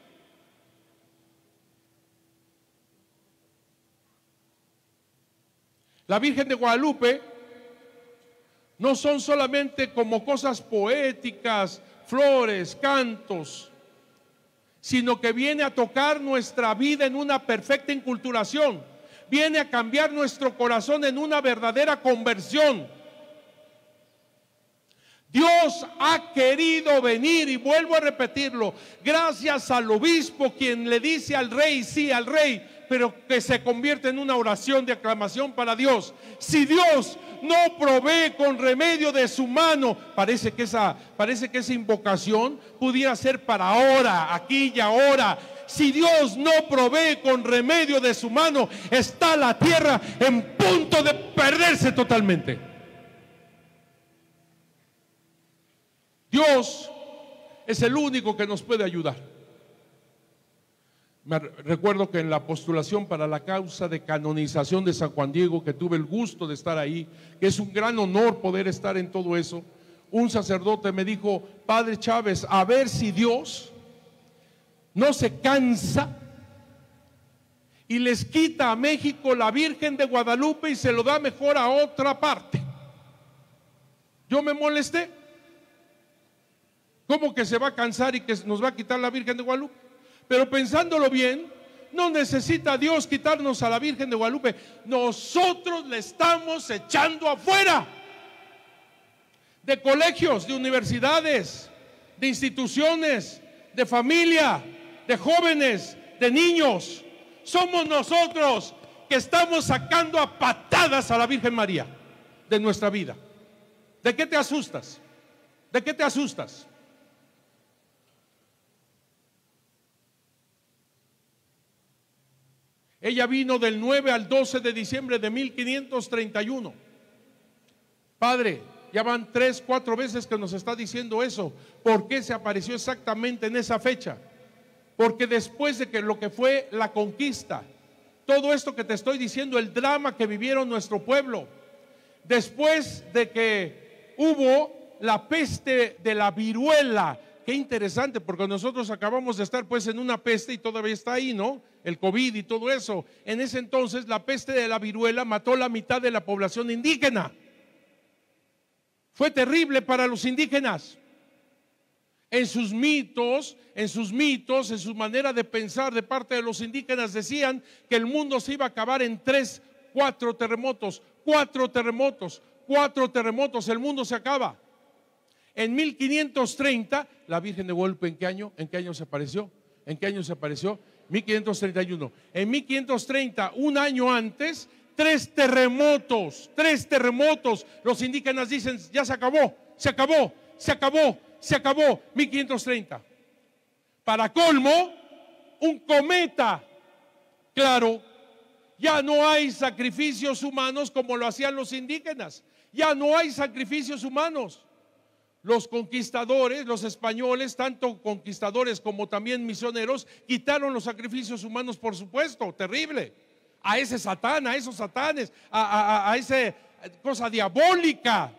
La Virgen de Guadalupe no son solamente como cosas poéticas, flores, cantos, sino que viene a tocar nuestra vida en una perfecta inculturación, viene a cambiar nuestro corazón en una verdadera conversión. Dios ha querido venir, y vuelvo a repetirlo, gracias al obispo, quien le dice al rey sí al rey, pero que se convierte en una oración de aclamación para Dios. Si Dios no provee con remedio de su mano, parece que esa, parece que esa invocación pudiera ser para ahora, aquí y ahora. Si Dios no provee con remedio de su mano, está la tierra en punto de perderse totalmente. Dios es el único que nos puede ayudar. Me recuerdo que en la postulación para la causa de canonización de San Juan Diego, que tuve el gusto de estar ahí, que es un gran honor poder estar en todo eso, un sacerdote me dijo: Padre Chávez, a ver si Dios no se cansa y les quita a México la Virgen de Guadalupe y se lo da mejor a otra parte. Yo me molesté. ¿Cómo que se va a cansar y que nos va a quitar la Virgen de Guadalupe? Pero pensándolo bien, no necesita Dios quitarnos a la Virgen de Guadalupe. Nosotros le estamos echando afuera de colegios, de universidades, de instituciones, de familia, de jóvenes, de niños. Somos nosotros que estamos sacando a patadas a la Virgen María de nuestra vida. ¿De qué te asustas? ¿De qué te asustas? Ella vino del nueve al doce de diciembre de mil quinientos treinta y uno. Padre, ya van tres, cuatro veces que nos está diciendo eso. ¿Por qué se apareció exactamente en esa fecha? Porque después de que lo que fue la conquista, todo esto que te estoy diciendo, el drama que vivieron nuestro pueblo, después de que hubo la peste de la viruela. Qué interesante, porque nosotros acabamos de estar pues en una peste y todavía está ahí, ¿no? El COVID y todo eso. En ese entonces la peste de la viruela mató la mitad de la población indígena. Fue terrible para los indígenas. En sus mitos, en sus mitos, en su manera de pensar de parte de los indígenas, decían que el mundo se iba a acabar en tres, cuatro terremotos, cuatro terremotos, cuatro terremotos, el mundo se acaba. En mil quinientos treinta, la Virgen de Guadalupe, ¿en qué año? ¿En qué año se apareció? ¿En qué año se apareció? mil quinientos treinta y uno. En mil quinientos treinta, un año antes, tres terremotos, tres terremotos. Los indígenas dicen: ya se acabó, se acabó, se acabó, se acabó. mil quinientos treinta. Para colmo, un cometa. Claro, ya no hay sacrificios humanos como lo hacían los indígenas. Ya no hay sacrificios humanos. Los conquistadores, los españoles, tanto conquistadores como también misioneros, quitaron los sacrificios humanos, por supuesto, terrible. A ese Satán, a esos satanes, a, a, a esa cosa diabólica.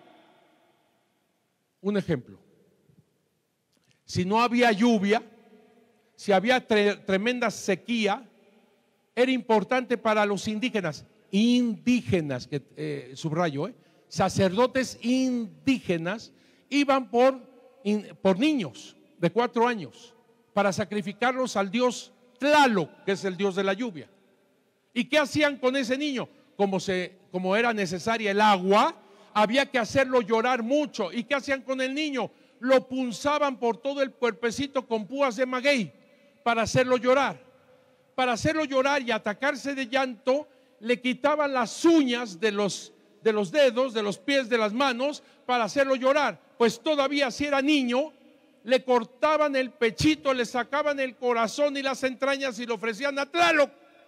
Un ejemplo: si no había lluvia, si había tre tremenda sequía, era importante para los indígenas, indígenas, que eh, subrayo, eh, sacerdotes indígenas, iban por, in, por niños de cuatro años para sacrificarlos al dios Tlaloc, que es el dios de la lluvia. ¿Y qué hacían con ese niño? Como, se, como era necesaria el agua, había que hacerlo llorar mucho. ¿Y qué hacían con el niño? Lo punzaban por todo el cuerpecito con púas de maguey para hacerlo llorar. Para hacerlo llorar y atacarse de llanto, le quitaban las uñas de los, de los dedos, de los pies, de las manos, para hacerlo llorar. Pues todavía si era niño, le cortaban el pechito, le sacaban el corazón y las entrañas y lo ofrecían a Tlaloc.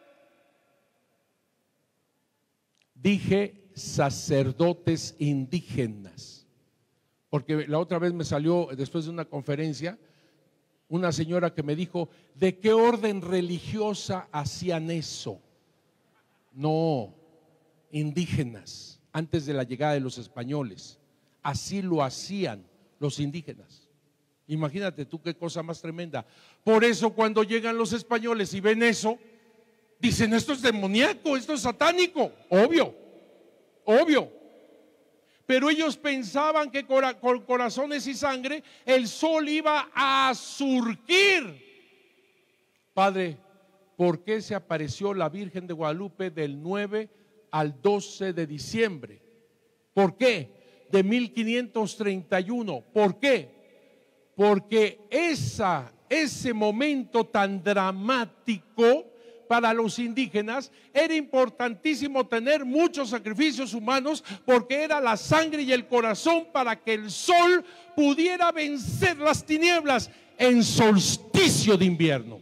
Dije sacerdotes indígenas, porque la otra vez me salió, después de una conferencia, una señora que me dijo: ¿de qué orden religiosa hacían eso? No, indígenas, antes de la llegada de los españoles. Así lo hacían los indígenas. Imagínate tú qué cosa más tremenda. Por eso cuando llegan los españoles y ven eso, dicen: esto es demoníaco, esto es satánico. Obvio, obvio. Pero ellos pensaban que con corazones y sangre el sol iba a surgir. Padre, ¿por qué se apareció la Virgen de Guadalupe del nueve al doce de diciembre? ¿Por qué? De mil quinientos treinta y uno. ¿Por qué? Porque esa, ese momento tan dramático para los indígenas era importantísimo tener muchos sacrificios humanos, porque era la sangre y el corazón para que el sol pudiera vencer las tinieblas en solsticio de invierno.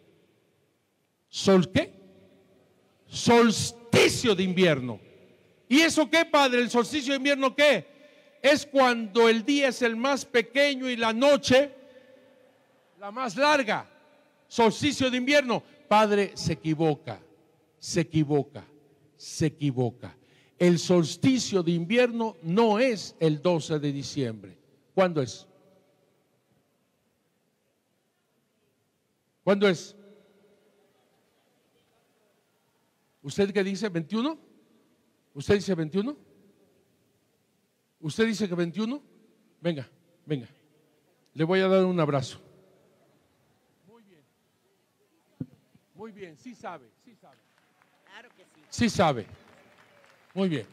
¿Sol qué? Solsticio de invierno. ¿Y eso qué, padre? ¿El solsticio de invierno qué? Es cuando el día es el más pequeño y la noche la más larga. Solsticio de invierno. Padre, se equivoca, se equivoca, se equivoca. El solsticio de invierno no es el doce de diciembre. ¿Cuándo es? ¿Cuándo es? ¿Usted qué dice? ¿veintiuno? ¿Usted dice veintiuno? ¿Usted dice que veintiuno? Venga, venga. Le voy a dar un abrazo. Muy bien. Muy bien, sí sabe, sí sabe. Claro que sí. Sí sabe. Muy bien.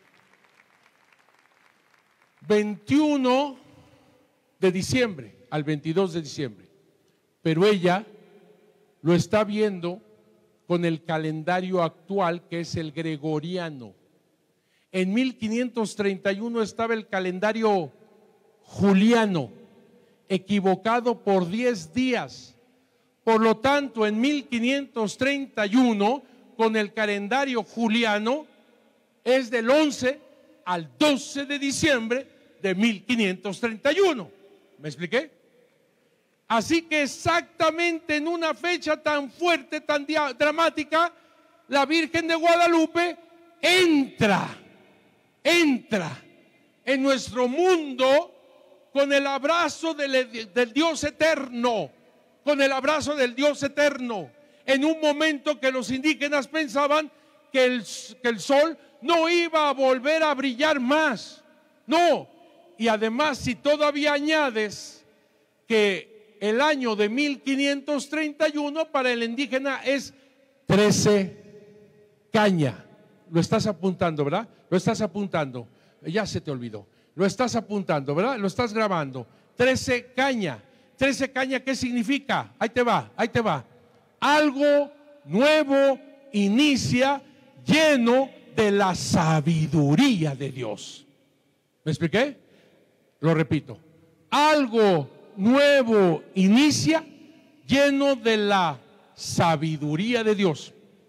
veintiuno de diciembre al veintidós de diciembre. Pero ella lo está viendo con el calendario actual, que es el gregoriano. En mil quinientos treinta y uno estaba el calendario juliano, equivocado por diez días. Por lo tanto, en mil quinientos treinta y uno, con el calendario juliano, es del once al doce de diciembre de mil quinientos treinta y uno. ¿Me expliqué? Así que exactamente en una fecha tan fuerte, tan dramática, la Virgen de Guadalupe entra, entra en nuestro mundo con el abrazo del, del Dios eterno, con el abrazo del Dios eterno, en un momento que los indígenas pensaban que el, que el sol no iba a volver a brillar más. No, y además si todavía añades que el año de mil quinientos treinta y uno para el indígena es trece caña. Lo estás apuntando, ¿verdad? Lo estás apuntando. Ya se te olvidó. Lo estás apuntando, ¿verdad? Lo estás grabando. trece caña. trece caña, ¿qué significa? Ahí te va, ahí te va. Algo nuevo inicia, lleno de la sabiduría de Dios. ¿Me expliqué? Lo repito. Algo nuevo inicia, lleno de la sabiduría de Dios.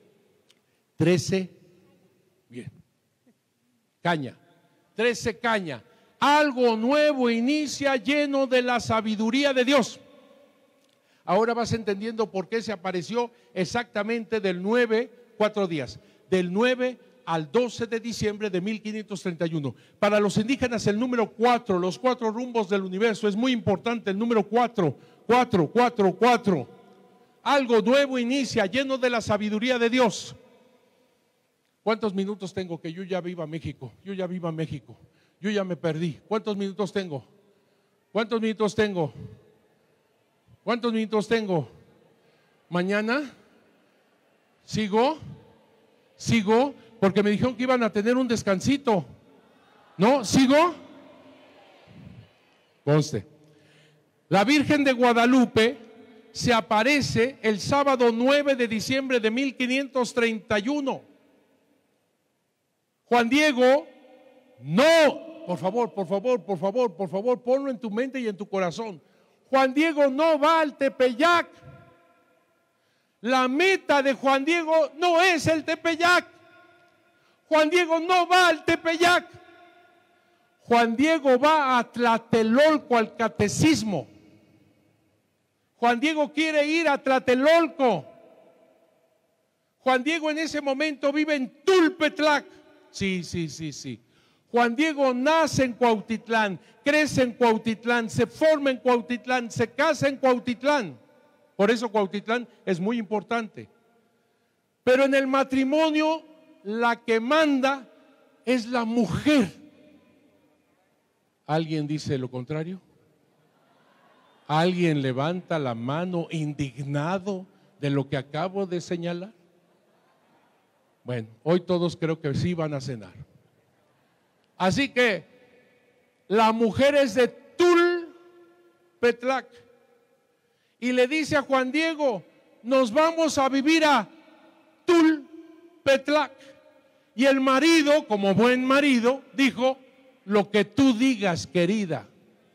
trece, bien, caña, trece caña. Algo nuevo inicia, lleno de la sabiduría de Dios. Ahora vas entendiendo por qué se apareció exactamente del nueve, cuatro días, del nueve al doce de diciembre de mil quinientos treinta y uno. Para los indígenas el número cuatro, los cuatro rumbos del universo, es muy importante el número cuatro, cuatro, cuatro, cuatro. Algo nuevo inicia, lleno de la sabiduría de Dios. ¿Cuántos minutos tengo? Que yo ya viva México, yo ya viva México, yo ya me perdí. ¿Cuántos minutos tengo? ¿Cuántos minutos tengo? ¿Cuántos minutos tengo? ¿Mañana? ¿Sigo? ¿Sigo? Porque me dijeron que iban a tener un descansito. ¿No? ¿Sigo? Conste. La Virgen de Guadalupe se aparece el sábado nueve de diciembre de mil quinientos treinta y uno. Juan Diego, no, por favor, por favor, por favor, por favor, ponlo en tu mente y en tu corazón. Juan Diego no va al Tepeyac. La meta de Juan Diego no es el Tepeyac. Juan Diego no va al Tepeyac. Juan Diego va a Tlatelolco al catecismo. Juan Diego quiere ir a Tlatelolco. Juan Diego en ese momento vive en Tulpetlac. Sí, sí, sí, sí. Juan Diego nace en Cuautitlán, crece en Cuautitlán, se forma en Cuautitlán, se casa en Cuautitlán. Por eso Cuautitlán es muy importante. Pero en el matrimonio la que manda es la mujer. ¿Alguien dice lo contrario? ¿Alguien levanta la mano indignado de lo que acabo de señalar? Bueno, hoy todos creo que sí van a cenar. Así que la mujer es de Tulpetlac y le dice a Juan Diego, nos vamos a vivir a Tulpetlac. Y el marido, como buen marido, dijo, lo que tú digas, querida.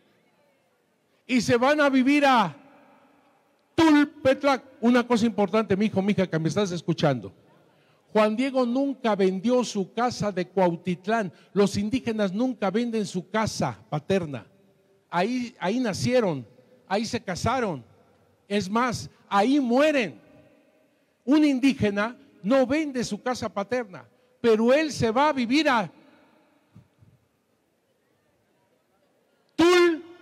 Y se van a vivir a Tulpetlac. Una cosa importante, mi hijo, mi hija, que me estás escuchando. Juan Diego nunca vendió su casa de Cuautitlán. Los indígenas nunca venden su casa paterna. Ahí, ahí nacieron, ahí se casaron. Es más, ahí mueren. Un indígena no vende su casa paterna, pero él se va a vivir a Tulpetlac.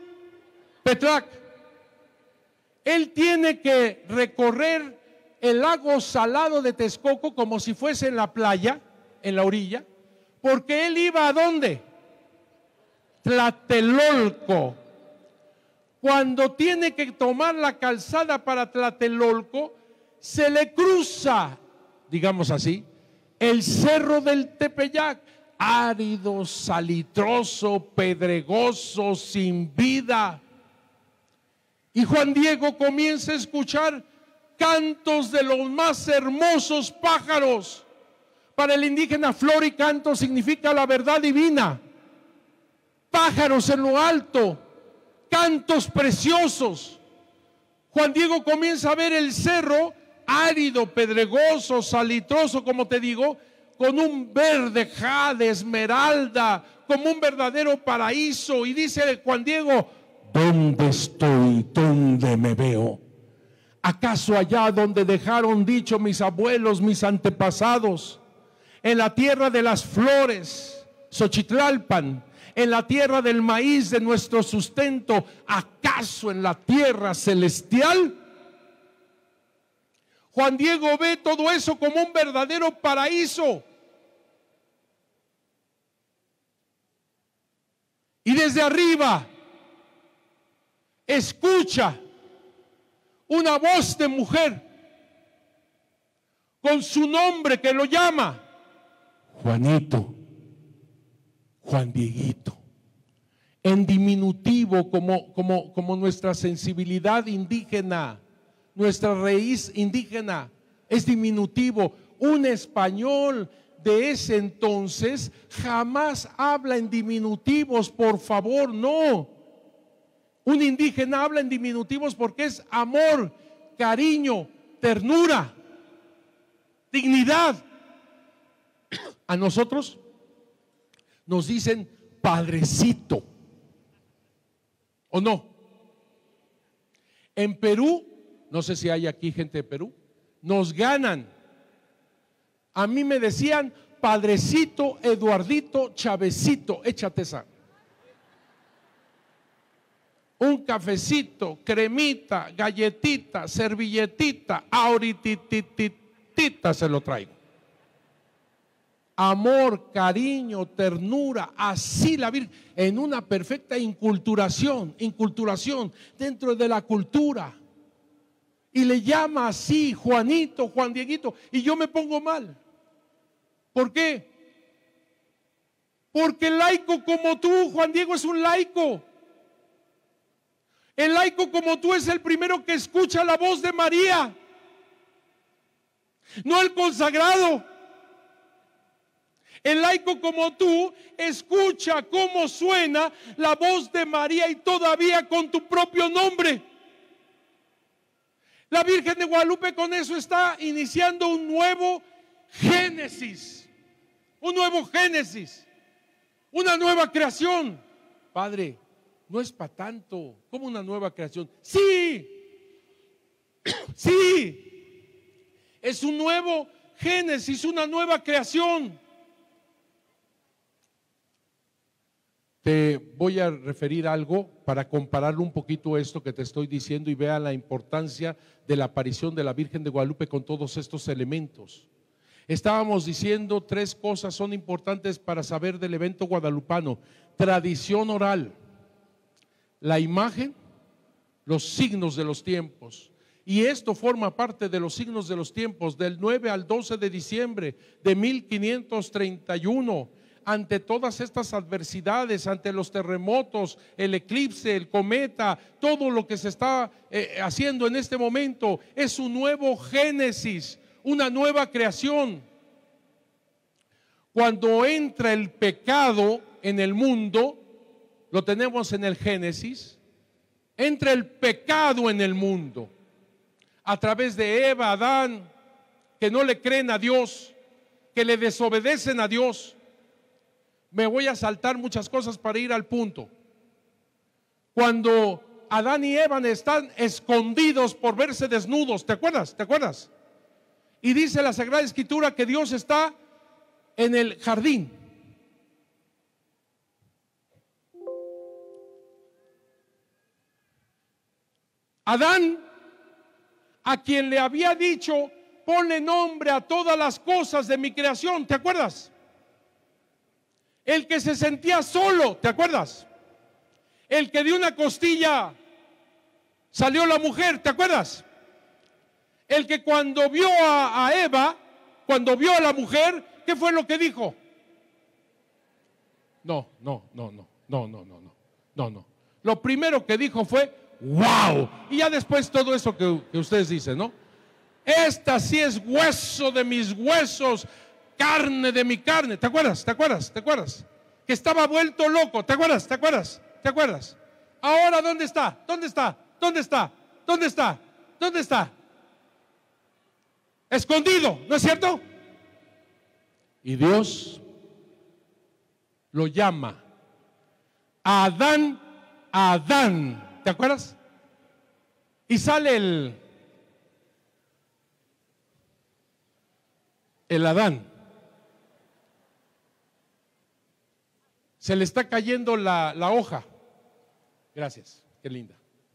Petlac. Él tiene que recorrer el lago salado de Texcoco como si fuese en la playa, en la orilla, porque él iba ¿a dónde? Tlatelolco. Cuando tiene que tomar la calzada para Tlatelolco, se le cruza, digamos así, el cerro del Tepeyac, árido, salitroso, pedregoso, sin vida. Y Juan Diego comienza a escuchar cantos de los más hermosos pájaros. Para el indígena, flor y canto significa la verdad divina. Pájaros en lo alto, cantos preciosos. Juan Diego comienza a ver el cerro árido, pedregoso, salitroso, como te digo, con un verde jade, esmeralda, como un verdadero paraíso. Y dice Juan Diego: ¿dónde estoy? ¿Dónde me veo? ¿Acaso allá donde dejaron dicho mis abuelos, mis antepasados? En la tierra de las flores, Xochitlalpan, en la tierra del maíz de nuestro sustento, ¿acaso en la tierra celestial? Juan Diego ve todo eso como un verdadero paraíso. Y desde arriba escucha una voz de mujer con su nombre que lo llama Juanito, Juan Dieguito, en diminutivo, como, como, como nuestra sensibilidad indígena, nuestra raíz indígena es diminutivo. Un español de ese entonces jamás habla en diminutivos, por favor, no. Un indígena habla en diminutivos porque es amor, cariño, ternura, dignidad. A nosotros nos dicen padrecito, ¿o no? En Perú, no sé si hay aquí gente de Perú, nos ganan. A mí me decían padrecito, Eduardito, Chavecito, échate esa. Un cafecito, cremita, galletita, servilletita, ahoritititita se lo traigo. Amor, cariño, ternura, así la Virgen, en una perfecta inculturación, inculturación dentro de la cultura. Y le llama así, Juanito, Juan Dieguito, y yo me pongo mal. ¿Por qué? Porque el laico como tú, Juan Diego, es un laico. El laico como tú es el primero que escucha la voz de María, no el consagrado. El laico como tú escucha cómo suena la voz de María y todavía con tu propio nombre. La Virgen de Guadalupe con eso está iniciando un nuevo génesis, un nuevo génesis, una nueva creación. Padre, no es para tanto, como una nueva creación. Sí, sí, es un nuevo génesis, una nueva creación. Te voy a referir algo para compararlo un poquito esto que te estoy diciendo y vea la importancia de la aparición de la Virgen de Guadalupe con todos estos elementos. Estábamos diciendo tres cosas son importantes para saber del evento guadalupano: tradición oral, la imagen, los signos de los tiempos. Y esto forma parte de los signos de los tiempos del nueve al doce de diciembre de mil quinientos treinta y uno. Ante todas estas adversidades, ante los terremotos, el eclipse, el cometa, todo lo que se está eh, haciendo en este momento es un nuevo génesis, una nueva creación. Cuando entra el pecado en el mundo, lo tenemos en el Génesis, entra el pecado en el mundo a través de Eva, Adán, que no le creen a Dios, que le desobedecen a Dios. Me voy a saltar muchas cosas para ir al punto. Cuando Adán y Eva están escondidos por verse desnudos, ¿te acuerdas? ¿Te acuerdas? Y dice la Sagrada Escritura que Dios está en el jardín. Adán, a quien le había dicho, ponle nombre a todas las cosas de mi creación, ¿te acuerdas? El que se sentía solo, ¿te acuerdas? El que de una costilla salió la mujer, ¿te acuerdas? El que cuando vio a, a Eva, cuando vio a la mujer, ¿qué fue lo que dijo? No, no, no, no, no, no, no, no, no, no. Lo primero que dijo fue, ¡wow! Y ya después todo eso que, que ustedes dicen, ¿no? Esta sí es hueso de mis huesos, carne de mi carne. ¿Te acuerdas? ¿Te acuerdas? ¿Te acuerdas? Que estaba vuelto loco. ¿Te acuerdas? ¿Te acuerdas? ¿Te acuerdas? Ahora, ¿dónde está? ¿Dónde está? ¿Dónde está? ¿Dónde está? ¿Dónde está? Escondido, ¿no es cierto? Y Dios lo llama Adán, Adán. ¿Te acuerdas? Y sale el el Adán. Se le está cayendo la, la hoja. Gracias, qué linda.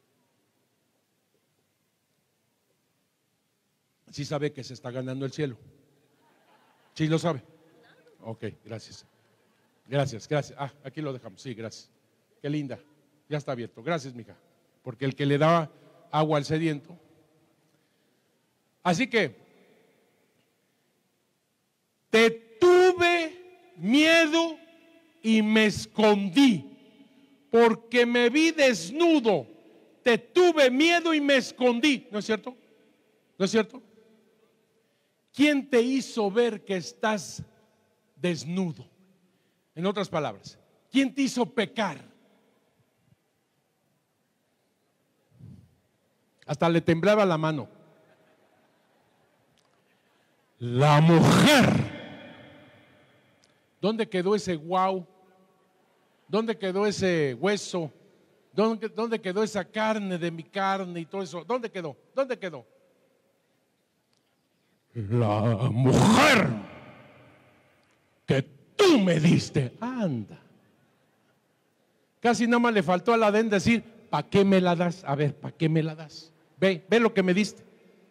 Sí sabe que se está ganando el cielo. Sí lo sabe. Ok, gracias. Gracias, gracias. Ah, aquí lo dejamos. Sí, gracias. Qué linda. Ya está abierto. Gracias, mija. Porque el que le da agua al sediento. Así que te tuve miedo y me escondí, porque me vi desnudo. Te tuve miedo y me escondí. ¿No es cierto? ¿No es cierto? ¿Quién te hizo ver que estás desnudo? En otras palabras, ¿quién te hizo pecar? Hasta le temblaba la mano. La mujer. ¿Dónde quedó ese guau? ¿Dónde quedó ese hueso? ¿Dónde, ¿Dónde quedó esa carne de mi carne y todo eso? ¿Dónde quedó? ¿Dónde quedó? La mujer que tú me diste. Anda. Casi nada más le faltó al Adán decir, ¿para qué me la das? A ver, ¿para qué me la das? Ve, ve lo que me diste.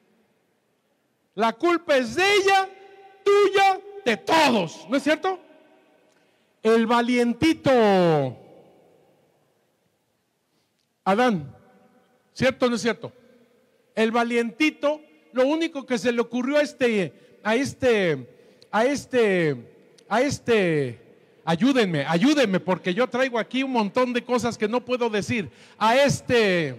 La culpa es de ella, tuya, de todos. ¿No es cierto? El valientito Adán, ¿cierto o no es cierto? El valientito, lo único que se le ocurrió a este, a este, a este, a este, ayúdenme, ayúdenme, porque yo traigo aquí un montón de cosas que no puedo decir. A este,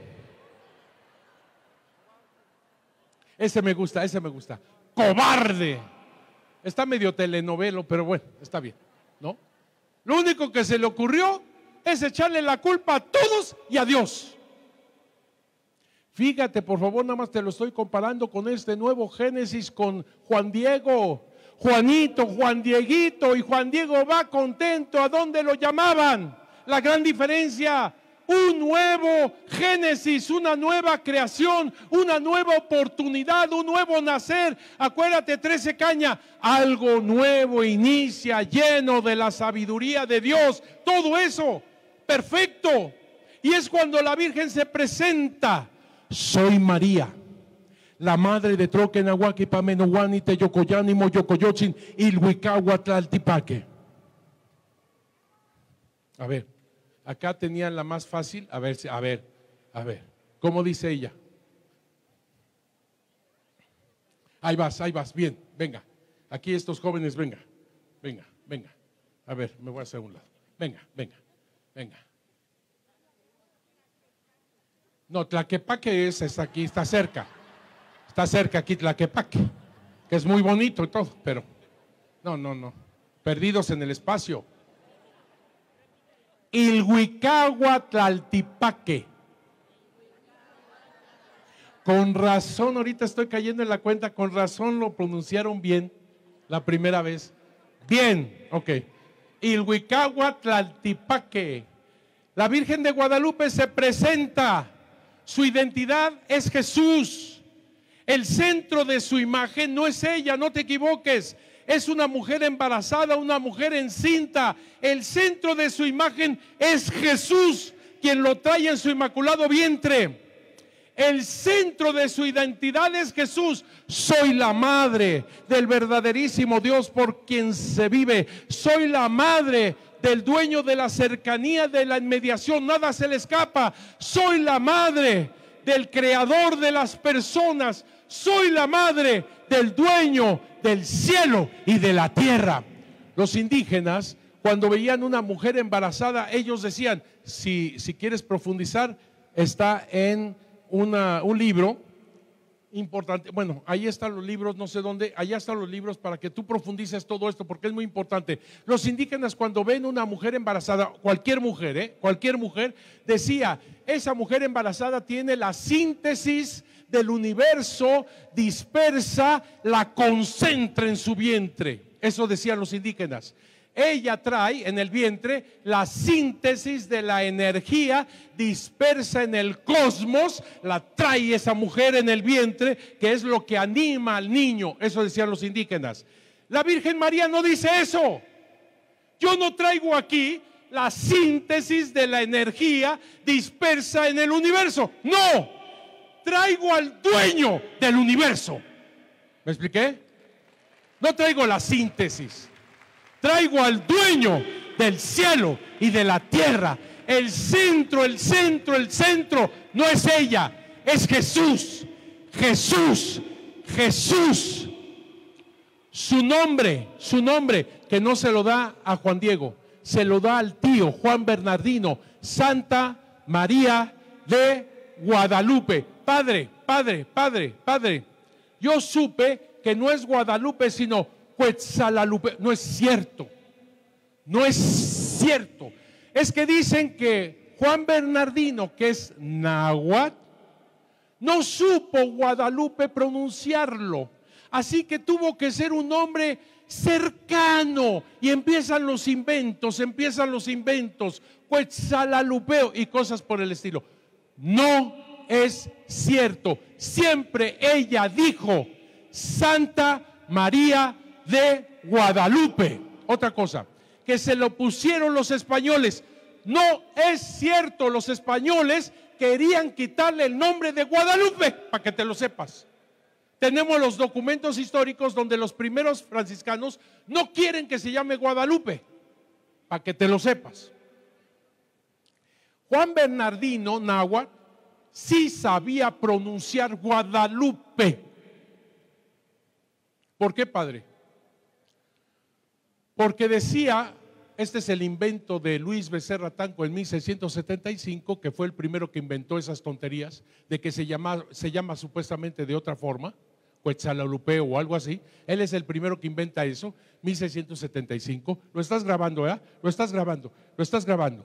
ese me gusta, ese me gusta. Cobarde. Está medio telenovelo, pero bueno, está bien, ¿no? Lo único que se le ocurrió es echarle la culpa a todos y a Dios. Fíjate, por favor, nada más te lo estoy comparando con este nuevo Génesis con Juan Diego. Juanito, Juan Dieguito, y Juan Diego va contento a donde lo llamaban. La gran diferencia, un nuevo Génesis, una nueva creación, una nueva oportunidad, un nuevo nacer. Acuérdate, trece caña, algo nuevo inicia lleno de la sabiduría de Dios. Todo eso, perfecto. Y es cuando la Virgen se presenta. Soy María, la madre de Troquenahuac, Pamenohuani, Teyocoyani, Moyocoyotzin, Ilhuicahuatlaltipaque. A ver, acá tenían la más fácil. A ver, a ver, a ver, ¿cómo dice ella? Ahí vas, ahí vas, bien, venga. Aquí estos jóvenes, venga, venga, venga. A ver, me voy a hacer a un lado. Venga, venga, venga. No, Tlaquepaque es, está aquí, está cerca. Está cerca aquí Tlaquepaque, que es muy bonito y todo, pero no, no, no. Perdidos en el espacio. Ilhuicahuatlaltipaque. Con razón, ahorita estoy cayendo en la cuenta, con razón lo pronunciaron bien la primera vez. Bien, ok. Ilhuicahuatlaltipaque. La Virgen de Guadalupe se presenta. Su identidad es Jesús. El centro de su imagen no es ella, no te equivoques. Es una mujer embarazada, una mujer encinta. El centro de su imagen es Jesús, quien lo trae en su inmaculado vientre. El centro de su identidad es Jesús. Soy la madre del verdaderísimo Dios por quien se vive. Soy la madre del dueño de la cercanía, de la inmediación. Nada se le escapa. Soy la madre del creador de las personas. Soy la madre del dueño del cielo y de la tierra. Los indígenas, cuando veían una mujer embarazada, ellos decían, si, si quieres profundizar, está en una, un libro importante. Bueno, ahí están los libros, no sé dónde, allá están los libros para que tú profundices todo esto, porque es muy importante. Los indígenas, cuando ven una mujer embarazada, cualquier mujer, ¿eh? cualquier mujer, decía, esa mujer embarazada tiene la síntesis del universo dispersa, la concentra en su vientre. Eso decían los indígenas. Ella trae en el vientre la síntesis de la energía dispersa en el cosmos, la trae esa mujer en el vientre, que es lo que anima al niño. Eso decían los indígenas. La Virgen María no dice eso. Yo no traigo aquí la síntesis de la energía dispersa en el universo. No, traigo al dueño del universo. ¿Me expliqué? No traigo la síntesis. Traigo al dueño del cielo y de la tierra. El centro, el centro, el centro no es ella, es Jesús. Jesús, Jesús. Su nombre, su nombre, que no se lo da a Juan Diego, se lo da al tío Juan Bernardino, Santa María de Guadalupe. Padre, padre, padre, padre, yo supe que no es Guadalupe, sino Quetzalalupe. No es cierto, no es cierto. Es que dicen que Juan Bernardino, que es náhuatl, no supo Guadalupe pronunciarlo, así que tuvo que ser un hombre cercano, y empiezan los inventos, empiezan los inventos, Quetzalalupeo y cosas por el estilo. No es cierto. Siempre ella dijo Santa María de Guadalupe. Otra cosa, que se lo pusieron los españoles. No es cierto, los españoles querían quitarle el nombre de Guadalupe, para que te lo sepas. Tenemos los documentos históricos donde los primeros franciscanos no quieren que se llame Guadalupe, para que te lo sepas. Juan Bernardino náhuatl sí sabía pronunciar Guadalupe. ¿Por qué, padre? Porque decía, este es el invento de Luis Becerra Tanco en mil seiscientos setenta y cinco, que fue el primero que inventó esas tonterías de que se llama, se llama supuestamente de otra forma, Quetzalalupeo o algo así. Él es el primero que inventa eso, mil seiscientos setenta y cinco. Lo estás grabando, ¿eh? Lo estás grabando, lo estás grabando.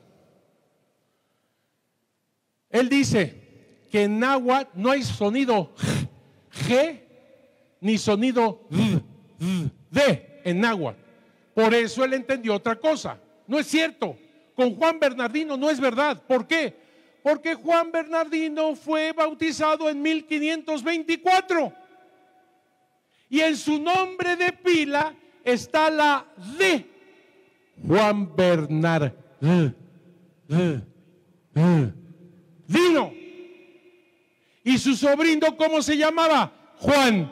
Él dice que en náhuatl no hay sonido G ni sonido D en náhuatl. Por eso él entendió otra cosa. No es cierto. Con Juan Bernardino no es verdad. ¿Por qué? Porque Juan Bernardino fue bautizado en mil quinientos veinticuatro. Y en su nombre de pila está la D. Juan Bernardino. ¿Y su sobrino cómo se llamaba? Juan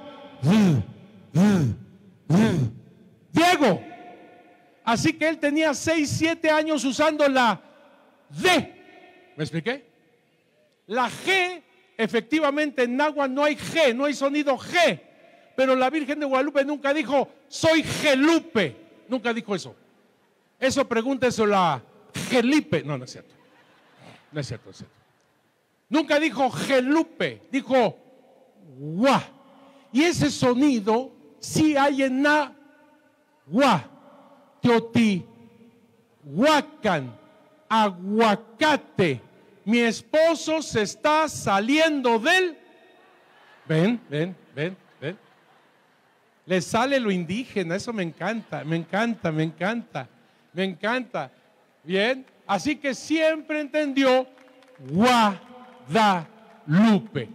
Diego. Así que él tenía seis, siete años usando la D. ¿Me expliqué? La G, efectivamente en náhuatl no hay G, no hay sonido G. Pero la Virgen de Guadalupe nunca dijo, soy Gelupe. Nunca dijo eso. Eso pregúnteselo a Gelipe. No, no es cierto. No es cierto, no es cierto. Nunca dijo Gelupe, dijo Gua. Y ese sonido sí hay en náhuatl. Teotihuacán, aguacate. Mi esposo se está saliendo del... Ven, ven, ven, ven. Le sale lo indígena, eso me encanta, me encanta, me encanta, me encanta. Bien, así que siempre entendió Guadalupe.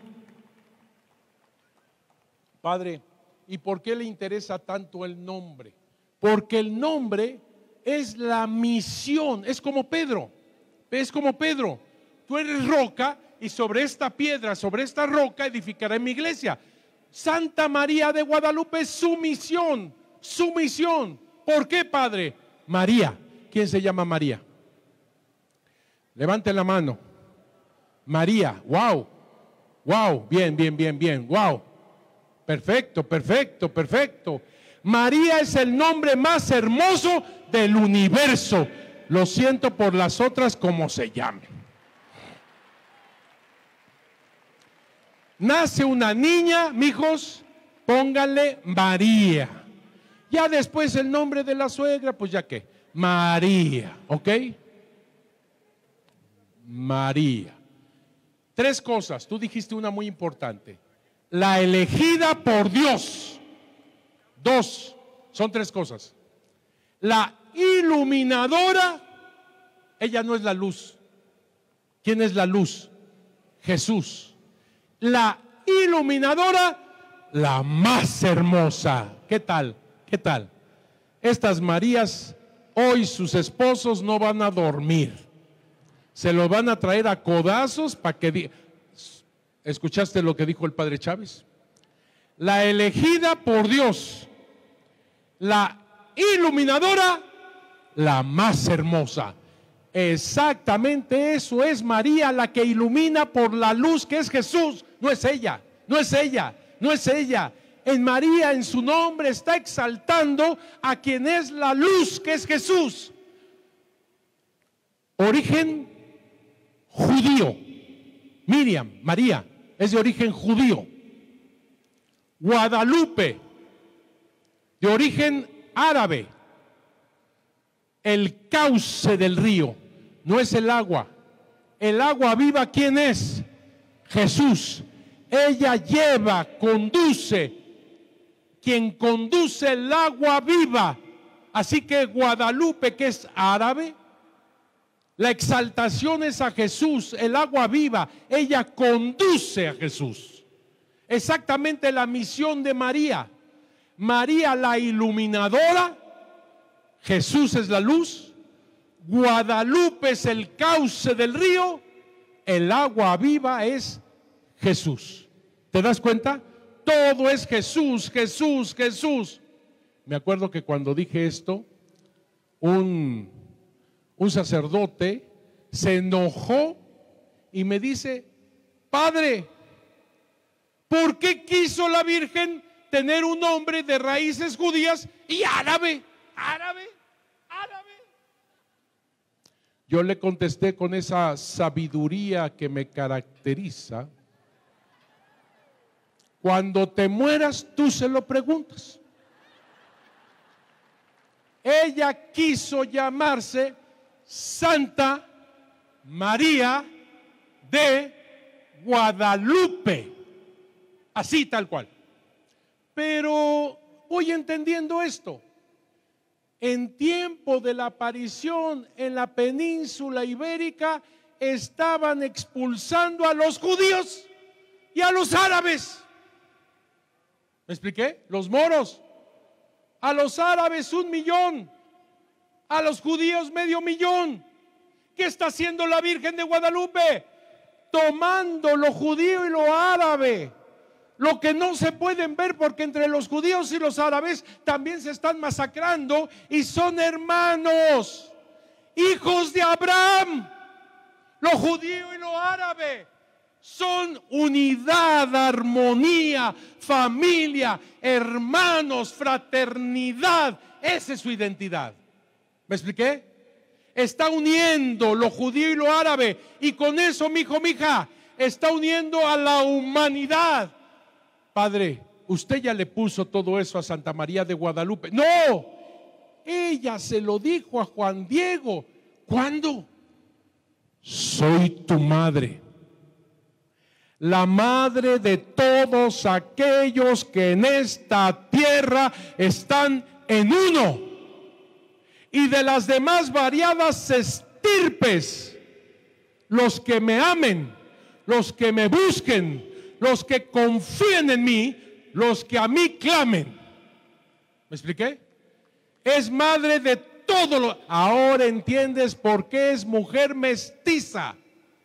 Padre, ¿y por qué le interesa tanto el nombre? Porque el nombre es la misión, es como Pedro, es como Pedro. Tú eres roca y sobre esta piedra, sobre esta roca edificaré mi iglesia. Santa María de Guadalupe, su misión, su misión. ¿Por qué, Padre? María. ¿Quién se llama María? Levanten la mano. María, wow, wow, bien, bien, bien, bien, wow. Perfecto, perfecto, perfecto. María es el nombre más hermoso del universo. Lo siento por las otras como se llamen. Nace una niña, mijos, pónganle María. Ya después el nombre de la suegra, pues ya que, María, ¿ok? María. Tres cosas, tú dijiste una muy importante. La elegida por Dios. Dos, son tres cosas. La iluminadora, ella no es la luz. ¿Quién es la luz? Jesús. La iluminadora, la más hermosa. ¿Qué tal? ¿Qué tal? Estas Marías, hoy sus esposos no van a dormir. Se los van a traer a codazos para que... Di- ¿Escuchaste lo que dijo el padre Chávez? La elegida por Dios, la iluminadora, la más hermosa. Exactamente eso es María, la que ilumina por la luz que es Jesús. No es ella, no es ella, no es ella. En María, en su nombre, está exaltando a quien es la luz que es Jesús. Origen judío. Miriam, María, es de origen judío. Guadalupe, de origen árabe. El cauce del río, no es el agua. El agua viva, ¿quién es? Jesús. Ella lleva, conduce. Quien conduce el agua viva. Así que Guadalupe, que es árabe, la exaltación es a Jesús, el agua viva. Ella conduce a Jesús. Exactamente la misión de María. María la iluminadora, Jesús es la luz, Guadalupe es el cauce del río, el agua viva es Jesús. ¿Te das cuenta? Todo es Jesús, Jesús, Jesús. Me acuerdo que cuando dije esto, un, un sacerdote se enojó y me dice: Padre, ¿por qué quiso la Virgen tener un hombre de raíces judías y árabe? Árabe, árabe. Yo le contesté con esa sabiduría que me caracteriza: cuando te mueras, tú se lo preguntas. Ella quiso llamarse Santa María de Guadalupe, así tal cual. Pero voy entendiendo esto. En tiempo de la aparición en la península ibérica, estaban expulsando a los judíos y a los árabes. ¿Me expliqué? Los moros. A los árabes un millón, a los judíos medio millón. ¿Qué está haciendo la Virgen de Guadalupe? Tomando lo judío y lo árabe, lo que no se pueden ver, porque entre los judíos y los árabes también se están masacrando y son hermanos, hijos de Abraham. Lo judío y lo árabe son unidad, armonía, familia, hermanos, fraternidad. Esa es su identidad. ¿Me expliqué? Está uniendo lo judío y lo árabe, y con eso, mi hijo, mi hija, está uniendo a la humanidad. Padre, usted ya le puso todo eso a Santa María de Guadalupe. No, ella se lo dijo a Juan Diego. ¿Cuándo? Soy tu madre, la madre de todos aquellos que en esta tierra están en uno, y de las demás variadas estirpes, los que me amen, los que me busquen, los que confíen en mí, los que a mí clamen. ¿Me expliqué? Es madre de todo lo... Ahora entiendes por qué es mujer mestiza.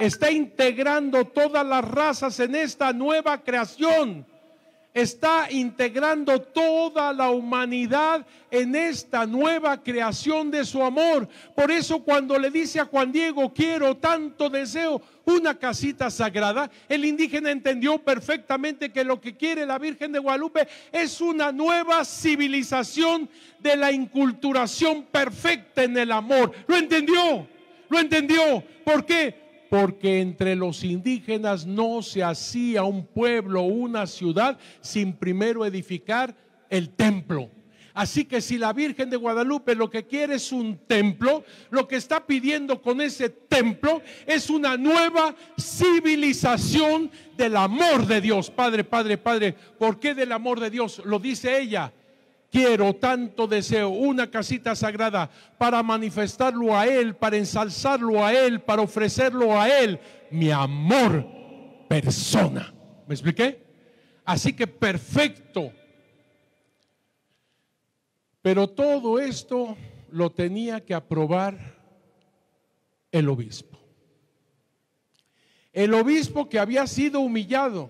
está integrando todas las razas en esta nueva creación. Está integrando toda la humanidad en esta nueva creación de su amor. Por eso cuando le dice a Juan Diego, quiero, tanto deseo una casita sagrada, el indígena entendió perfectamente que lo que quiere la Virgen de Guadalupe es una nueva civilización de la inculturación perfecta en el amor. ¿Lo entendió? ¿Lo entendió? ¿Por qué? Porque entre los indígenas no se hacía un pueblo o una ciudad sin primero edificar el templo. Así que si la Virgen de Guadalupe lo que quiere es un templo, lo que está pidiendo con ese templo es una nueva civilización del amor de Dios. Padre, Padre, Padre, ¿por qué del amor de Dios? Lo dice ella. Quiero, tanto deseo una casita sagrada para manifestarlo a Él, para ensalzarlo a Él, para ofrecerlo a Él, mi amor persona. ¿Me expliqué? Así que perfecto. Pero todo esto lo tenía que aprobar el obispo. El obispo que había sido humillado.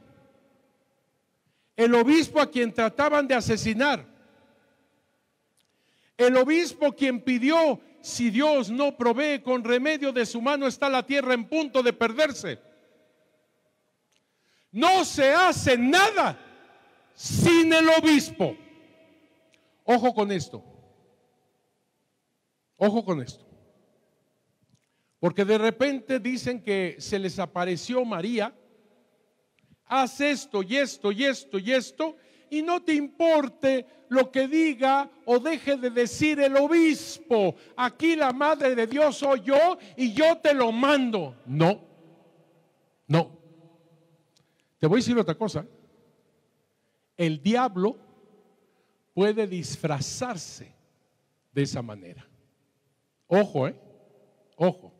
El obispo a quien trataban de asesinar. El obispo quien pidió, si Dios no provee, con remedio de su mano está la tierra en punto de perderse. No se hace nada sin el obispo. Ojo con esto. Ojo con esto. Porque de repente dicen que se les apareció María. Haz esto y esto y esto y esto. Y no te importe lo que diga o deje de decir el obispo. Aquí la madre de Dios soy yo y yo te lo mando. No, no. Te voy a decir otra cosa. El diablo puede disfrazarse de esa manera. Ojo, eh, ojo.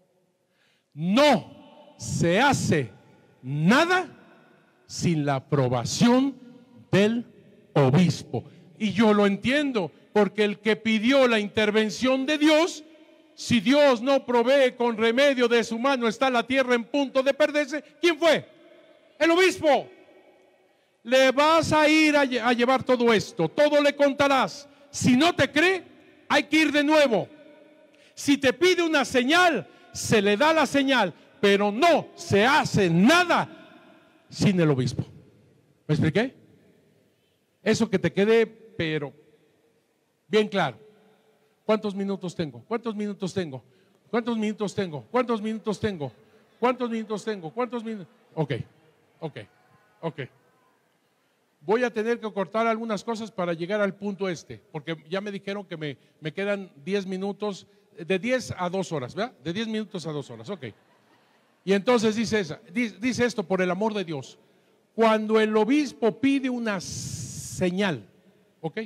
No se hace nada sin la aprobación del obispo. Y yo lo entiendo, porque el que pidió la intervención de Dios, si Dios no provee con remedio de su mano, está la tierra en punto de perderse. ¿Quién fue? El obispo. Le vas a ir a, a llevar todo esto, todo le contarás. Si no te cree, hay que ir de nuevo. Si te pide una señal, se le da la señal, pero no se hace nada sin el obispo. ¿Me expliqué? Eso que te quede, pero bien claro. ¿Cuántos minutos tengo? ¿Cuántos minutos tengo? ¿Cuántos minutos tengo? ¿Cuántos minutos tengo? ¿Cuántos minutos tengo? ¿Cuántos minutos? Ok, ok, ok. Voy a tener que cortar algunas cosas para llegar al punto este, porque ya me dijeron que me, me quedan diez minutos, de diez a dos horas, ¿verdad? De diez minutos a dos horas, ok. Y entonces dice, esa, dice esto, por el amor de Dios. Cuando el obispo pide una señal, ¿ok?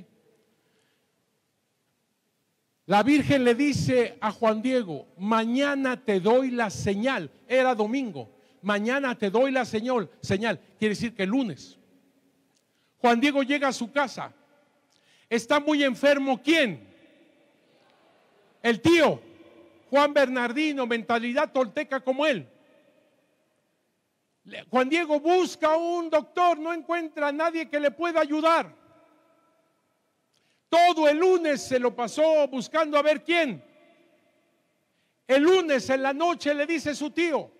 La Virgen le dice a Juan Diego, mañana te doy la señal. Era domingo, mañana te doy la señal. Señal, quiere decir que el lunes. Juan Diego llega a su casa. Está muy enfermo, ¿quién? El tío, Juan Bernardino, mentalidad tolteca como él. Juan Diego busca a un doctor, no encuentra a nadie que le pueda ayudar. Todo el lunes se lo pasó buscando a ver quién. El lunes en la noche le dice su tío,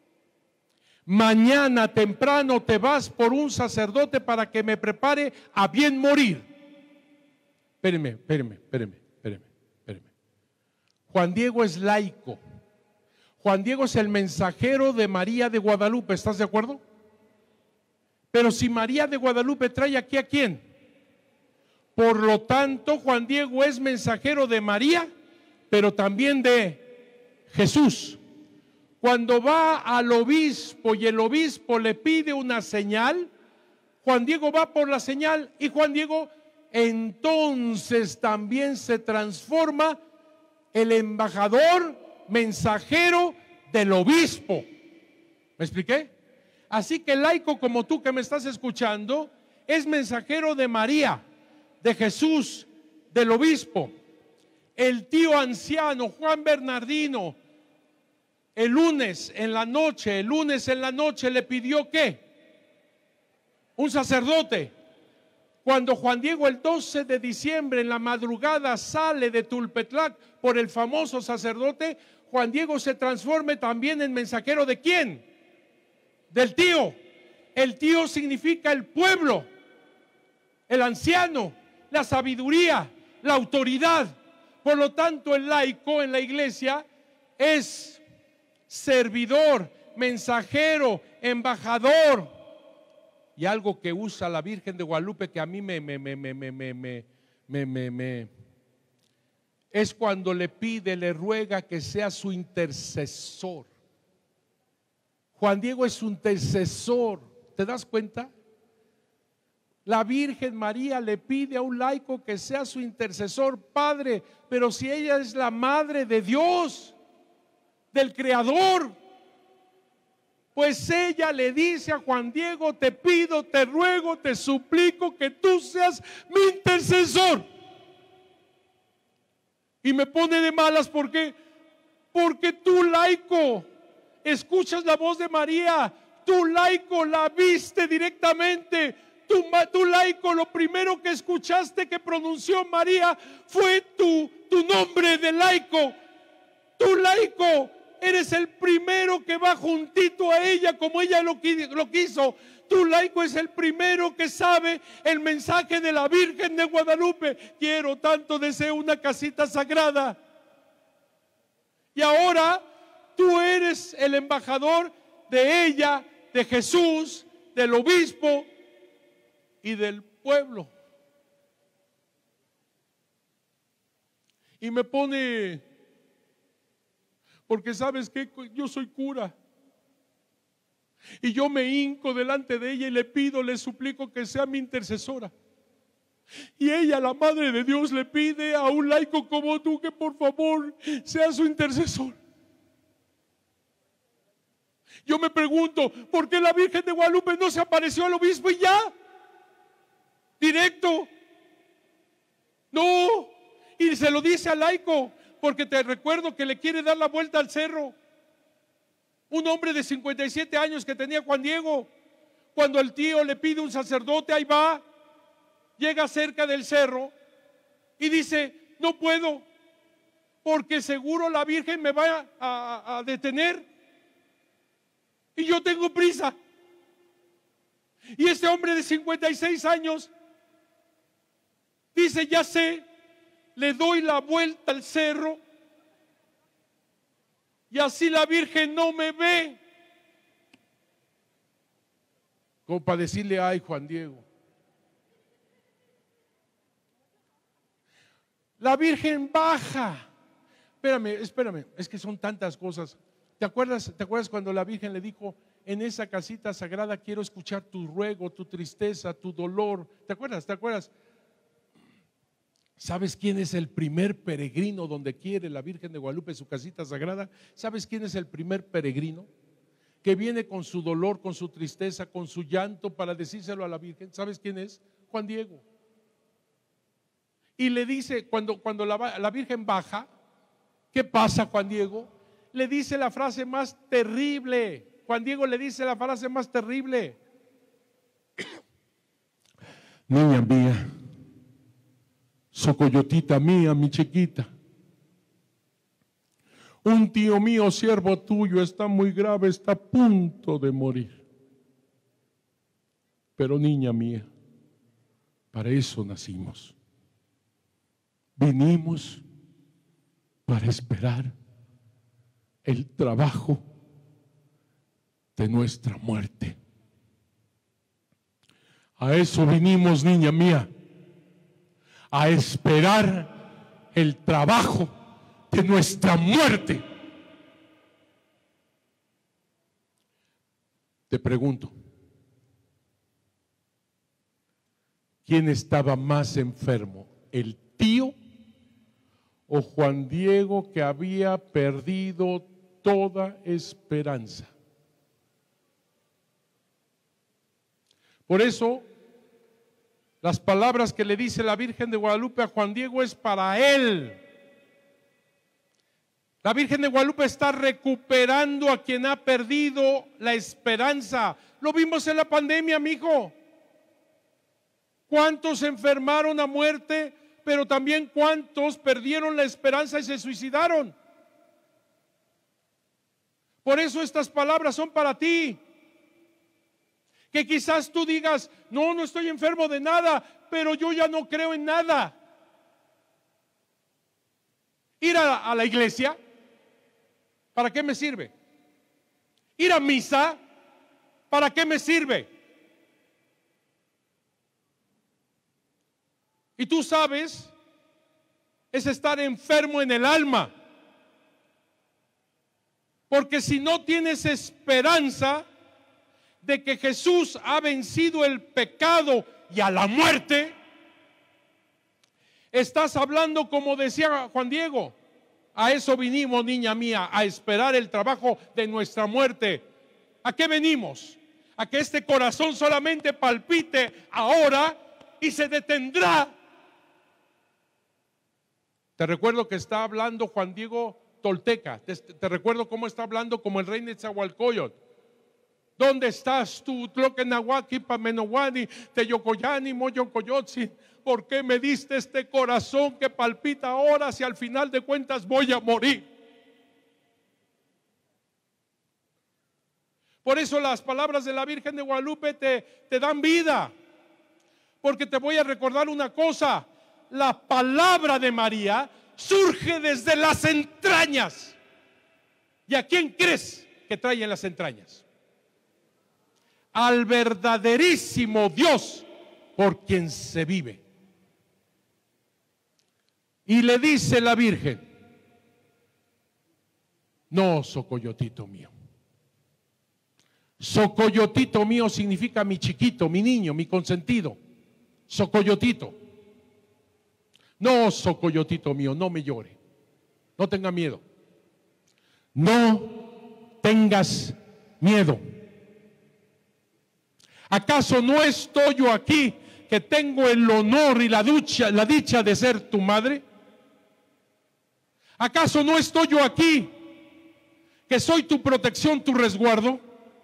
mañana temprano te vas por un sacerdote para que me prepare a bien morir. Espéreme, espéreme, espéreme, espéreme, espéreme. Juan Diego es laico. Juan Diego es el mensajero de María de Guadalupe, ¿estás de acuerdo? Pero si María de Guadalupe trae aquí a quién, por lo tanto Juan Diego es mensajero de María, pero también de Jesús. Cuando va al obispo y el obispo le pide una señal, Juan Diego va por la señal y Juan Diego entonces también se transforma el embajador mensajero del obispo. ¿Me expliqué? Así que el laico como tú que me estás escuchando es mensajero de María, de Jesús, del obispo. El tío anciano Juan Bernardino El lunes en la noche, el lunes en la noche le pidió ¿qué? Un sacerdote. Cuando Juan Diego el doce de diciembre en la madrugada sale de Tulpetlac por el famoso sacerdote, Juan Diego se transforma también en mensajero ¿de quién? Del tío. El tío significa el pueblo, el anciano, la sabiduría, la autoridad. Por lo tanto, el laico en la iglesia es servidor, mensajero, embajador. Y algo que usa la Virgen de Guadalupe que a mí me, me, me, me, me, me, me, me, me, me es cuando le pide, le ruega que sea su intercesor. Juan Diego es su intercesor, ¿te das cuenta? La Virgen María le pide a un laico que sea su intercesor, padre, pero si ella es la madre de Dios, del Creador, pues ella le dice a Juan Diego, te pido, te ruego, te suplico que tú seas mi intercesor. Y me pone de malas, ¿por qué? Porque tú, laico, escuchas la voz de María, tú, laico, la viste directamente, tú, tú, laico, lo primero que escuchaste que pronunció María fue tu, tu nombre de laico. Tú, laico, eres el primero que va juntito a ella como ella lo, lo quiso. Tu laico es el primero que sabe el mensaje de la Virgen de Guadalupe. Quiero tanto, deseo una casita sagrada. Y ahora tú eres el embajador de ella, de Jesús, del obispo y del pueblo. Y me pone, porque sabes que yo soy cura. Y yo me hinco delante de ella y le pido, le suplico que sea mi intercesora. Y ella, la Madre de Dios, le pide a un laico como tú que por favor sea su intercesor. Yo me pregunto, ¿por qué la Virgen de Guadalupe no se apareció al obispo y ya? Directo. No. Y se lo dice al laico, porque te recuerdo que le quiere dar la vuelta al cerro. Un hombre de cincuenta y siete años que tenía Juan Diego, cuando el tío le pide un sacerdote, ahí va, llega cerca del cerro y dice, no puedo, porque seguro la Virgen me va a, a, a detener y yo tengo prisa. Y este hombre de cincuenta y seis años dice, ya sé, le doy la vuelta al cerro y así la Virgen no me ve. Como para decirle, ay, Juan Diego. La Virgen baja. Espérame, espérame, es que son tantas cosas. ¿Te acuerdas, ¿Te acuerdas cuando la Virgen le dijo, en esa casita sagrada quiero escuchar tu ruego, tu tristeza, tu dolor? ¿Te acuerdas? ¿Te acuerdas? ¿Sabes quién es el primer peregrino donde quiere la Virgen de Guadalupe su casita sagrada? ¿Sabes quién es el primer peregrino que viene con su dolor, con su tristeza, con su llanto para decírselo a la Virgen? ¿Sabes quién es? Juan Diego. Y le dice, cuando, cuando la, la Virgen baja, ¿qué pasa, Juan Diego? Le dice la frase más terrible. Juan Diego le dice la frase más terrible. Niña mía, socoyotita mía, mi chiquita, un tío mío, siervo tuyo, está muy grave, está a punto de morir. Pero niña mía, para eso nacimos. Vinimos para esperar el trabajo de nuestra muerte. A eso vinimos, niña mía, a esperar el trabajo de nuestra muerte. Te pregunto, ¿quién estaba más enfermo? ¿El tío o Juan Diego, que había perdido toda esperanza? Por eso, las palabras que le dice la Virgen de Guadalupe a Juan Diego es para él. La Virgen de Guadalupe está recuperando a quien ha perdido la esperanza. Lo vimos en la pandemia, mijo. ¿Cuántos se enfermaron a muerte? Pero también cuántos perdieron la esperanza y se suicidaron. Por eso estas palabras son para ti. Que quizás tú digas, no, no estoy enfermo de nada, pero yo ya no creo en nada. Ir a, a la iglesia, ¿para qué me sirve? Ir a misa, ¿para qué me sirve? Y tú sabes, es estar enfermo en el alma. Porque si no tienes esperanza de que Jesús ha vencido el pecado y a la muerte, estás hablando como decía Juan Diego. A eso vinimos, niña mía, a esperar el trabajo de nuestra muerte. ¿A qué venimos? A que este corazón solamente palpite ahora y se detendrá. Te recuerdo que está hablando Juan Diego Tolteca. Te, te recuerdo cómo está hablando como el rey de Netzahualcóyotl. ¿Dónde estás tú, Tloquenahuaqui, Pamenohuani, Teyocoyani, Moyocoyotzin? ¿Por qué me diste este corazón que palpita ahora si al final de cuentas voy a morir? Por eso las palabras de la Virgen de Guadalupe te, te dan vida. Porque te voy a recordar una cosa. La palabra de María surge desde las entrañas. ¿Y a quién crees que trae en las entrañas? Al verdaderísimo Dios por quien se vive. Y le dice la Virgen, no, socoyotito mío. Socoyotito mío significa mi chiquito, mi niño, mi consentido. Socoyotito. No, socoyotito mío, no me llore. No tenga miedo. No tengas miedo. ¿Acaso no estoy yo aquí que tengo el honor y la dicha, la dicha de ser tu madre? ¿Acaso no estoy yo aquí que soy tu protección, tu resguardo?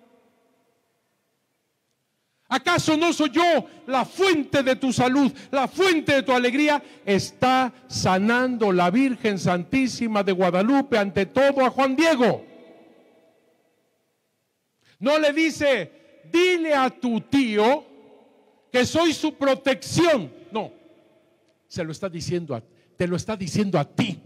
¿Acaso no soy yo la fuente de tu salud, la fuente de tu alegría? Está sanando la Virgen Santísima de Guadalupe ante todo a Juan Diego. No le dice, dile a tu tío que soy su protección. No, se lo está diciendo a, te lo está diciendo a ti.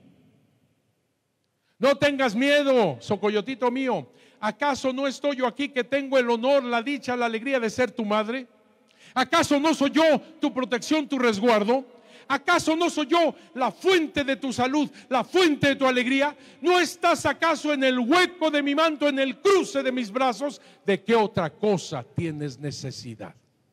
No tengas miedo, socoyotito mío. ¿Acaso no estoy yo aquí que tengo el honor, la dicha, la alegría de ser tu madre? ¿Acaso no soy yo tu protección, tu resguardo? ¿Acaso no soy yo la fuente de tu salud, la fuente de tu alegría? ¿No estás acaso en el hueco de mi manto, en el cruce de mis brazos? ¿De qué otra cosa tienes necesidad?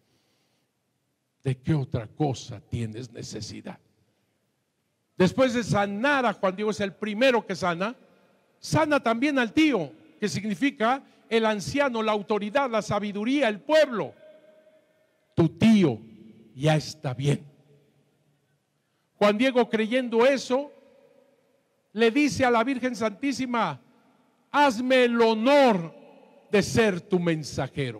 ¿De qué otra cosa tienes necesidad? Después de sanar a Juan Diego, es el primero que sana, sana también al tío, que significa el anciano, la autoridad, la sabiduría, el pueblo. Tu tío ya está bien. Juan Diego, creyendo eso, le dice a la Virgen Santísima, hazme el honor de ser tu mensajero.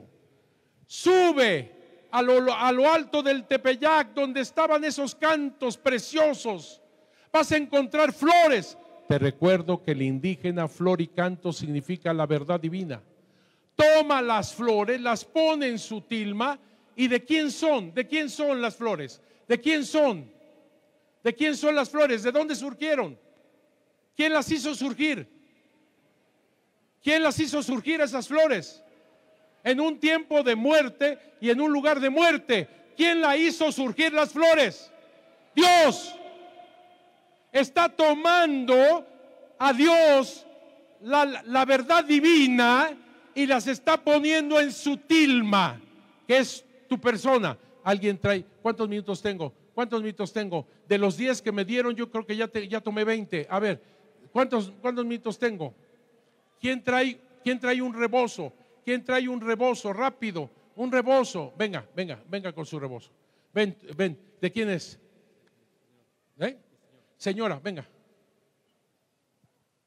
Sube a lo, a lo alto del Tepeyac, donde estaban esos cantos preciosos. Vas a encontrar flores. Te recuerdo que el indígena flor y canto significa la verdad divina. Toma las flores, las pone en su tilma. ¿Y de quién son? ¿De quién son las flores? ¿De quién son? ¿De quién son las flores? ¿De dónde surgieron? ¿Quién las hizo surgir? ¿Quién las hizo surgir esas flores? En un tiempo de muerte y en un lugar de muerte. ¿Quién la hizo surgir las flores? Dios. Está tomando a Dios la, la verdad divina y las está poniendo en su tilma, que es tu persona. Alguien trae, ¿cuántos minutos tengo? ¿Cuántos minutos tengo? De los diez que me dieron, yo creo que ya, te, ya tomé veinte. A ver, ¿cuántos, cuántos minutos tengo? ¿Quién trae, quién trae un rebozo? ¿Quién trae un rebozo? Rápido, un rebozo. Venga, venga, venga con su rebozo. Ven, ven, ¿de quién es? ¿Eh? Señora, venga.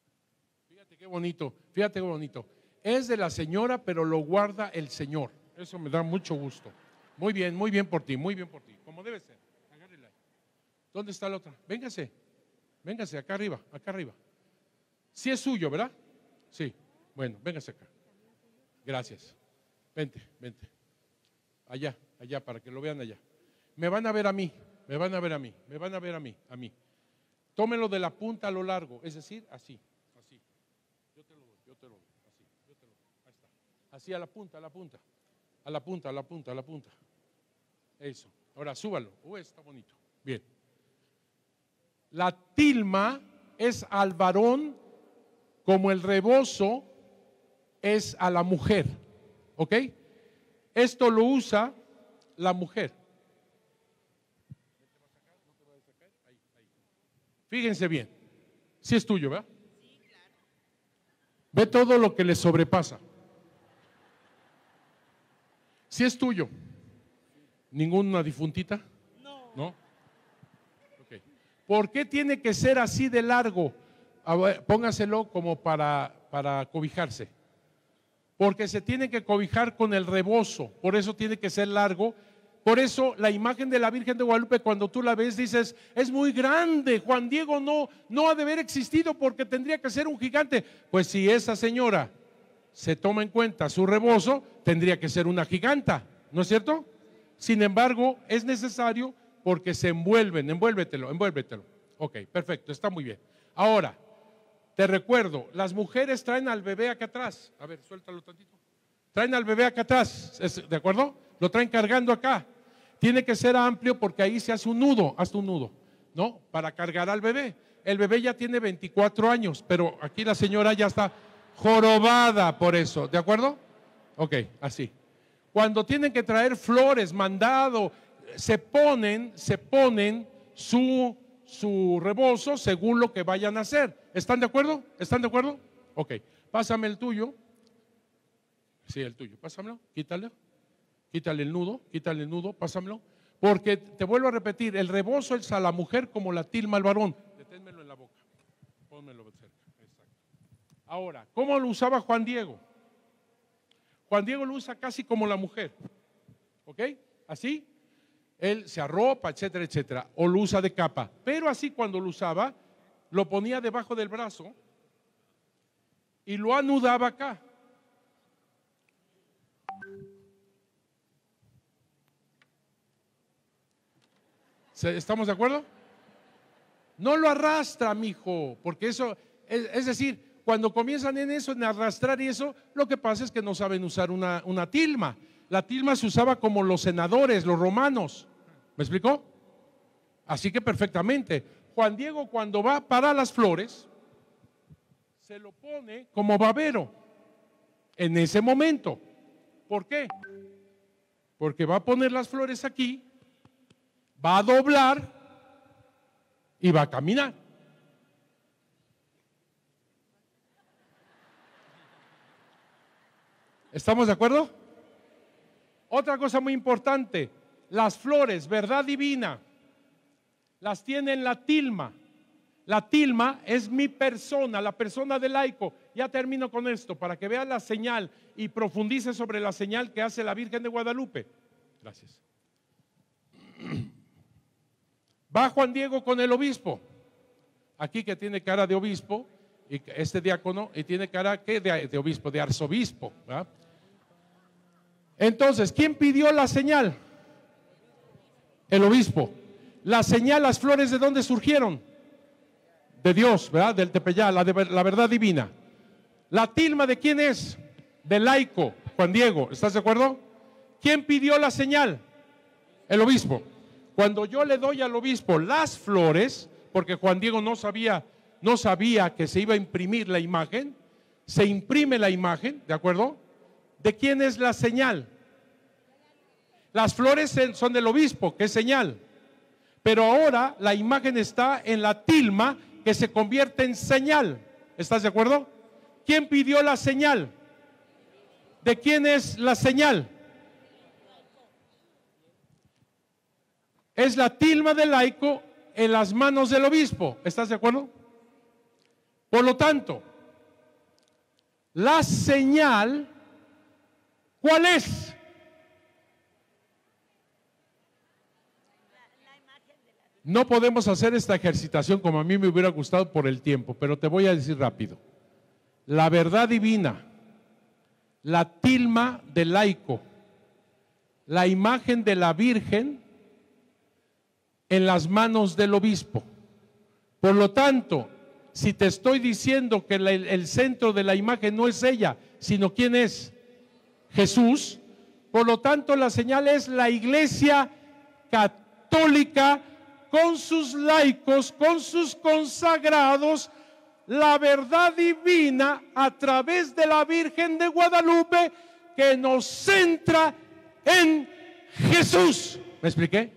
bonito, fíjate qué bonito. Es de la señora, pero lo guarda el Señor. Eso me da mucho gusto. Muy bien, muy bien por ti, muy bien por ti. Como debe ser. Agárrela. ¿Dónde está la otra? Véngase, véngase, acá arriba, acá arriba. Sí es suyo, ¿verdad? Sí. Bueno, véngase acá. Gracias. Vente, vente. Allá, allá, para que lo vean allá. Me van a ver a mí, me van a ver a mí, me van a ver a mí, a mí. Tómelo de la punta a lo largo, es decir, así, así. Yo te lo doy, yo te lo doy, así, yo te lo doy. Ahí está. Así a la punta, a la punta, a la punta, a la punta, a la punta. Eso. Ahora súbalo. Uy, está bonito. Bien. La tilma es al varón como el rebozo es a la mujer. ¿Ok? Esto lo usa la mujer. Fíjense bien. Si es tuyo, ¿verdad? Sí, claro. Ve todo lo que le sobrepasa. Si es tuyo. ¿Ninguna difuntita? No. ¿No? Okay. ¿Por qué tiene que ser así de largo? A ver, póngaselo como para, para cobijarse. Porque se tiene que cobijar con el rebozo, por eso tiene que ser largo. Por eso la imagen de la Virgen de Guadalupe, cuando tú la ves, dices, es muy grande, Juan Diego no, no ha de haber existido porque tendría que ser un gigante. Pues si esa señora se toma en cuenta su rebozo, tendría que ser una giganta, ¿no es cierto? Sin embargo, es necesario porque se envuelven, envuélvetelo, envuélvetelo. Ok, perfecto, está muy bien. Ahora, te recuerdo, las mujeres traen al bebé acá atrás. A ver, suéltalo tantito. Traen al bebé acá atrás, ¿de acuerdo? Lo traen cargando acá. Tiene que ser amplio porque ahí se hace un nudo, hazte un nudo, ¿no? Para cargar al bebé. El bebé ya tiene veinticuatro años, pero aquí la señora ya está jorobada por eso, ¿de acuerdo? Ok, así. Cuando tienen que traer flores, mandado, se ponen, se ponen su, su rebozo según lo que vayan a hacer. ¿Están de acuerdo? ¿Están de acuerdo? Ok, pásame el tuyo. Sí, el tuyo, pásamelo, quítale. Quítale el nudo, quítale el nudo, pásamelo. Porque te vuelvo a repetir, el rebozo es a la mujer como la tilma al varón. Deténmelo en la boca, pónmelo cerca. Exacto. Ahora, ¿cómo lo usaba Juan Diego? Juan Diego lo usa casi como la mujer. ¿Ok? Así. Él se arropa, etcétera, etcétera. O lo usa de capa. Pero así cuando lo usaba, lo ponía debajo del brazo y lo anudaba acá. ¿Estamos de acuerdo? No lo arrastra, mijo, porque eso, es, es decir, cuando comienzan en eso, en arrastrar y eso, lo que pasa es que no saben usar una, una tilma. La tilma se usaba como los senadores, los romanos. ¿Me explicó? Así que perfectamente. Juan Diego, cuando va para las flores, se lo pone como babero en ese momento. ¿Por qué? Porque va a poner las flores aquí, va a doblar y va a caminar. ¿Estamos de acuerdo? Otra cosa muy importante, las flores, verdad divina, las tiene en la tilma. La tilma es mi persona, la persona del laico. Ya termino con esto para que veas la señal y profundice sobre la señal que hace la Virgen de Guadalupe. Gracias. Va Juan Diego con el obispo, aquí que tiene cara de obispo, y este diácono, y tiene cara ¿qué? De, de obispo, de arzobispo, ¿verdad? Entonces, ¿quién pidió la señal? El obispo. La señal, las flores, ¿de dónde surgieron? De Dios, ¿verdad? Del Tepeyá, la, de, la verdad divina. ¿La tilma de quién es? Del laico, Juan Diego, ¿estás de acuerdo? ¿Quién pidió la señal? El obispo. Cuando yo le doy al obispo las flores, porque Juan Diego no sabía, no sabía que se iba a imprimir la imagen, se imprime la imagen, ¿de acuerdo? ¿De quién es la señal? Las flores son del obispo, que es señal. Pero ahora la imagen está en la tilma que se convierte en señal. ¿Estás de acuerdo? ¿Quién pidió la señal? ¿De quién es la señal? Es la tilma del laico en las manos del obispo. ¿Estás de acuerdo? Por lo tanto, la señal, ¿cuál es? No podemos hacer esta ejercitación como a mí me hubiera gustado por el tiempo, pero te voy a decir rápido. La verdad divina, la tilma del laico, la imagen de la Virgen en las manos del obispo. Por lo tanto, si te estoy diciendo que la, el centro de la imagen no es ella, sino ¿quién es? Jesús. Por lo tanto, la señal es la Iglesia Católica con sus laicos, con sus consagrados, la verdad divina a través de la Virgen de Guadalupe que nos centra en Jesús. ¿Me expliqué?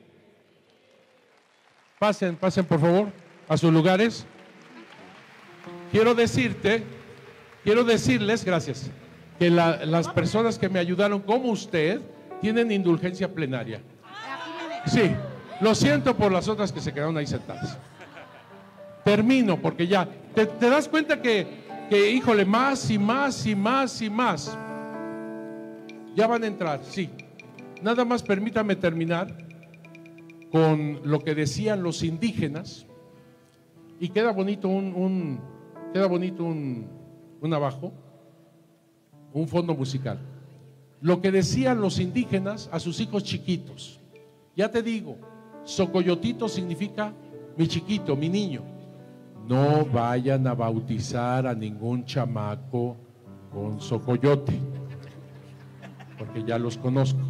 Pasen, pasen por favor a sus lugares. Quiero decirte, quiero decirles, gracias, que la, las personas que me ayudaron como usted tienen indulgencia plenaria. Sí, lo siento por las otras que se quedaron ahí sentadas. Termino porque ya, te, te das cuenta que, que, híjole, más y más y más y más. Ya van a entrar, sí. Nada más permítame terminar con lo que decían los indígenas. Y queda bonito un, un queda bonito un, un abajo, un fondo musical. Lo que decían los indígenas a sus hijos chiquitos. Ya te digo, Socoyotito significa mi chiquito, mi niño. No vayan a bautizar a ningún chamaco con Socoyote, porque ya los conozco.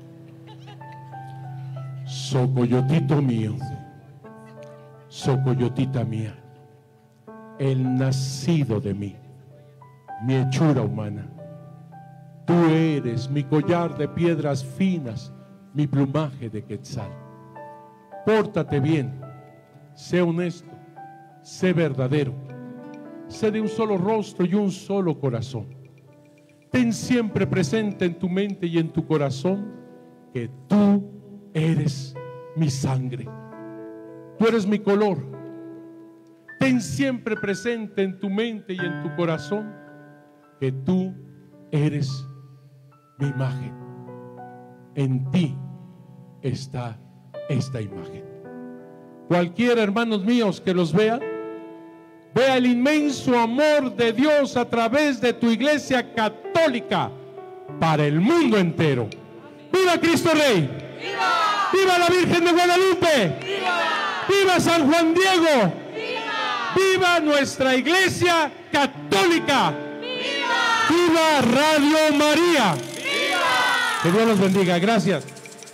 Socoyotito mío, Socoyotita mía, el nacido de mí, mi hechura humana. Tú eres mi collar de piedras finas, mi plumaje de quetzal. Pórtate bien, sé honesto, sé verdadero, sé de un solo rostro y un solo corazón. Ten siempre presente en tu mente y en tu corazón que tú eres mi sangre, tú eres mi color. Ten siempre presente en tu mente y en tu corazón que tú eres mi imagen. En ti está esta imagen. Cualquiera, hermanos míos, que los vea, vea el inmenso amor de Dios a través de tu Iglesia Católica para el mundo entero. ¡Viva Cristo Rey! ¡Viva! ¡Viva la Virgen de Guadalupe! ¡Viva! ¡Viva San Juan Diego! ¡Viva! ¡Viva nuestra Iglesia Católica! ¡Viva! ¡Viva Radio María! ¡Viva! Que Dios los bendiga. Gracias.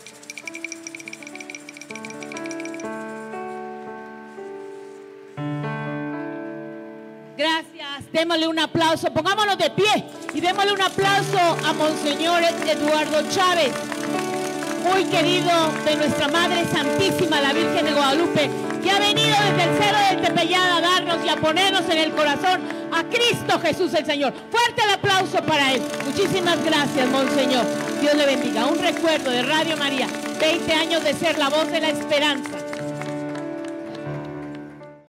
Gracias, démosle un aplauso, pongámonos de pie y démosle un aplauso a Monseñor Eduardo Chávez, muy querido de nuestra Madre Santísima, la Virgen de Guadalupe, que ha venido desde el Cerro del Tepeyac a darnos y a ponernos en el corazón a Cristo Jesús el Señor. Fuerte el aplauso para él. Muchísimas gracias, Monseñor. Dios le bendiga. Un recuerdo de Radio María, veinte años de ser la voz de la esperanza.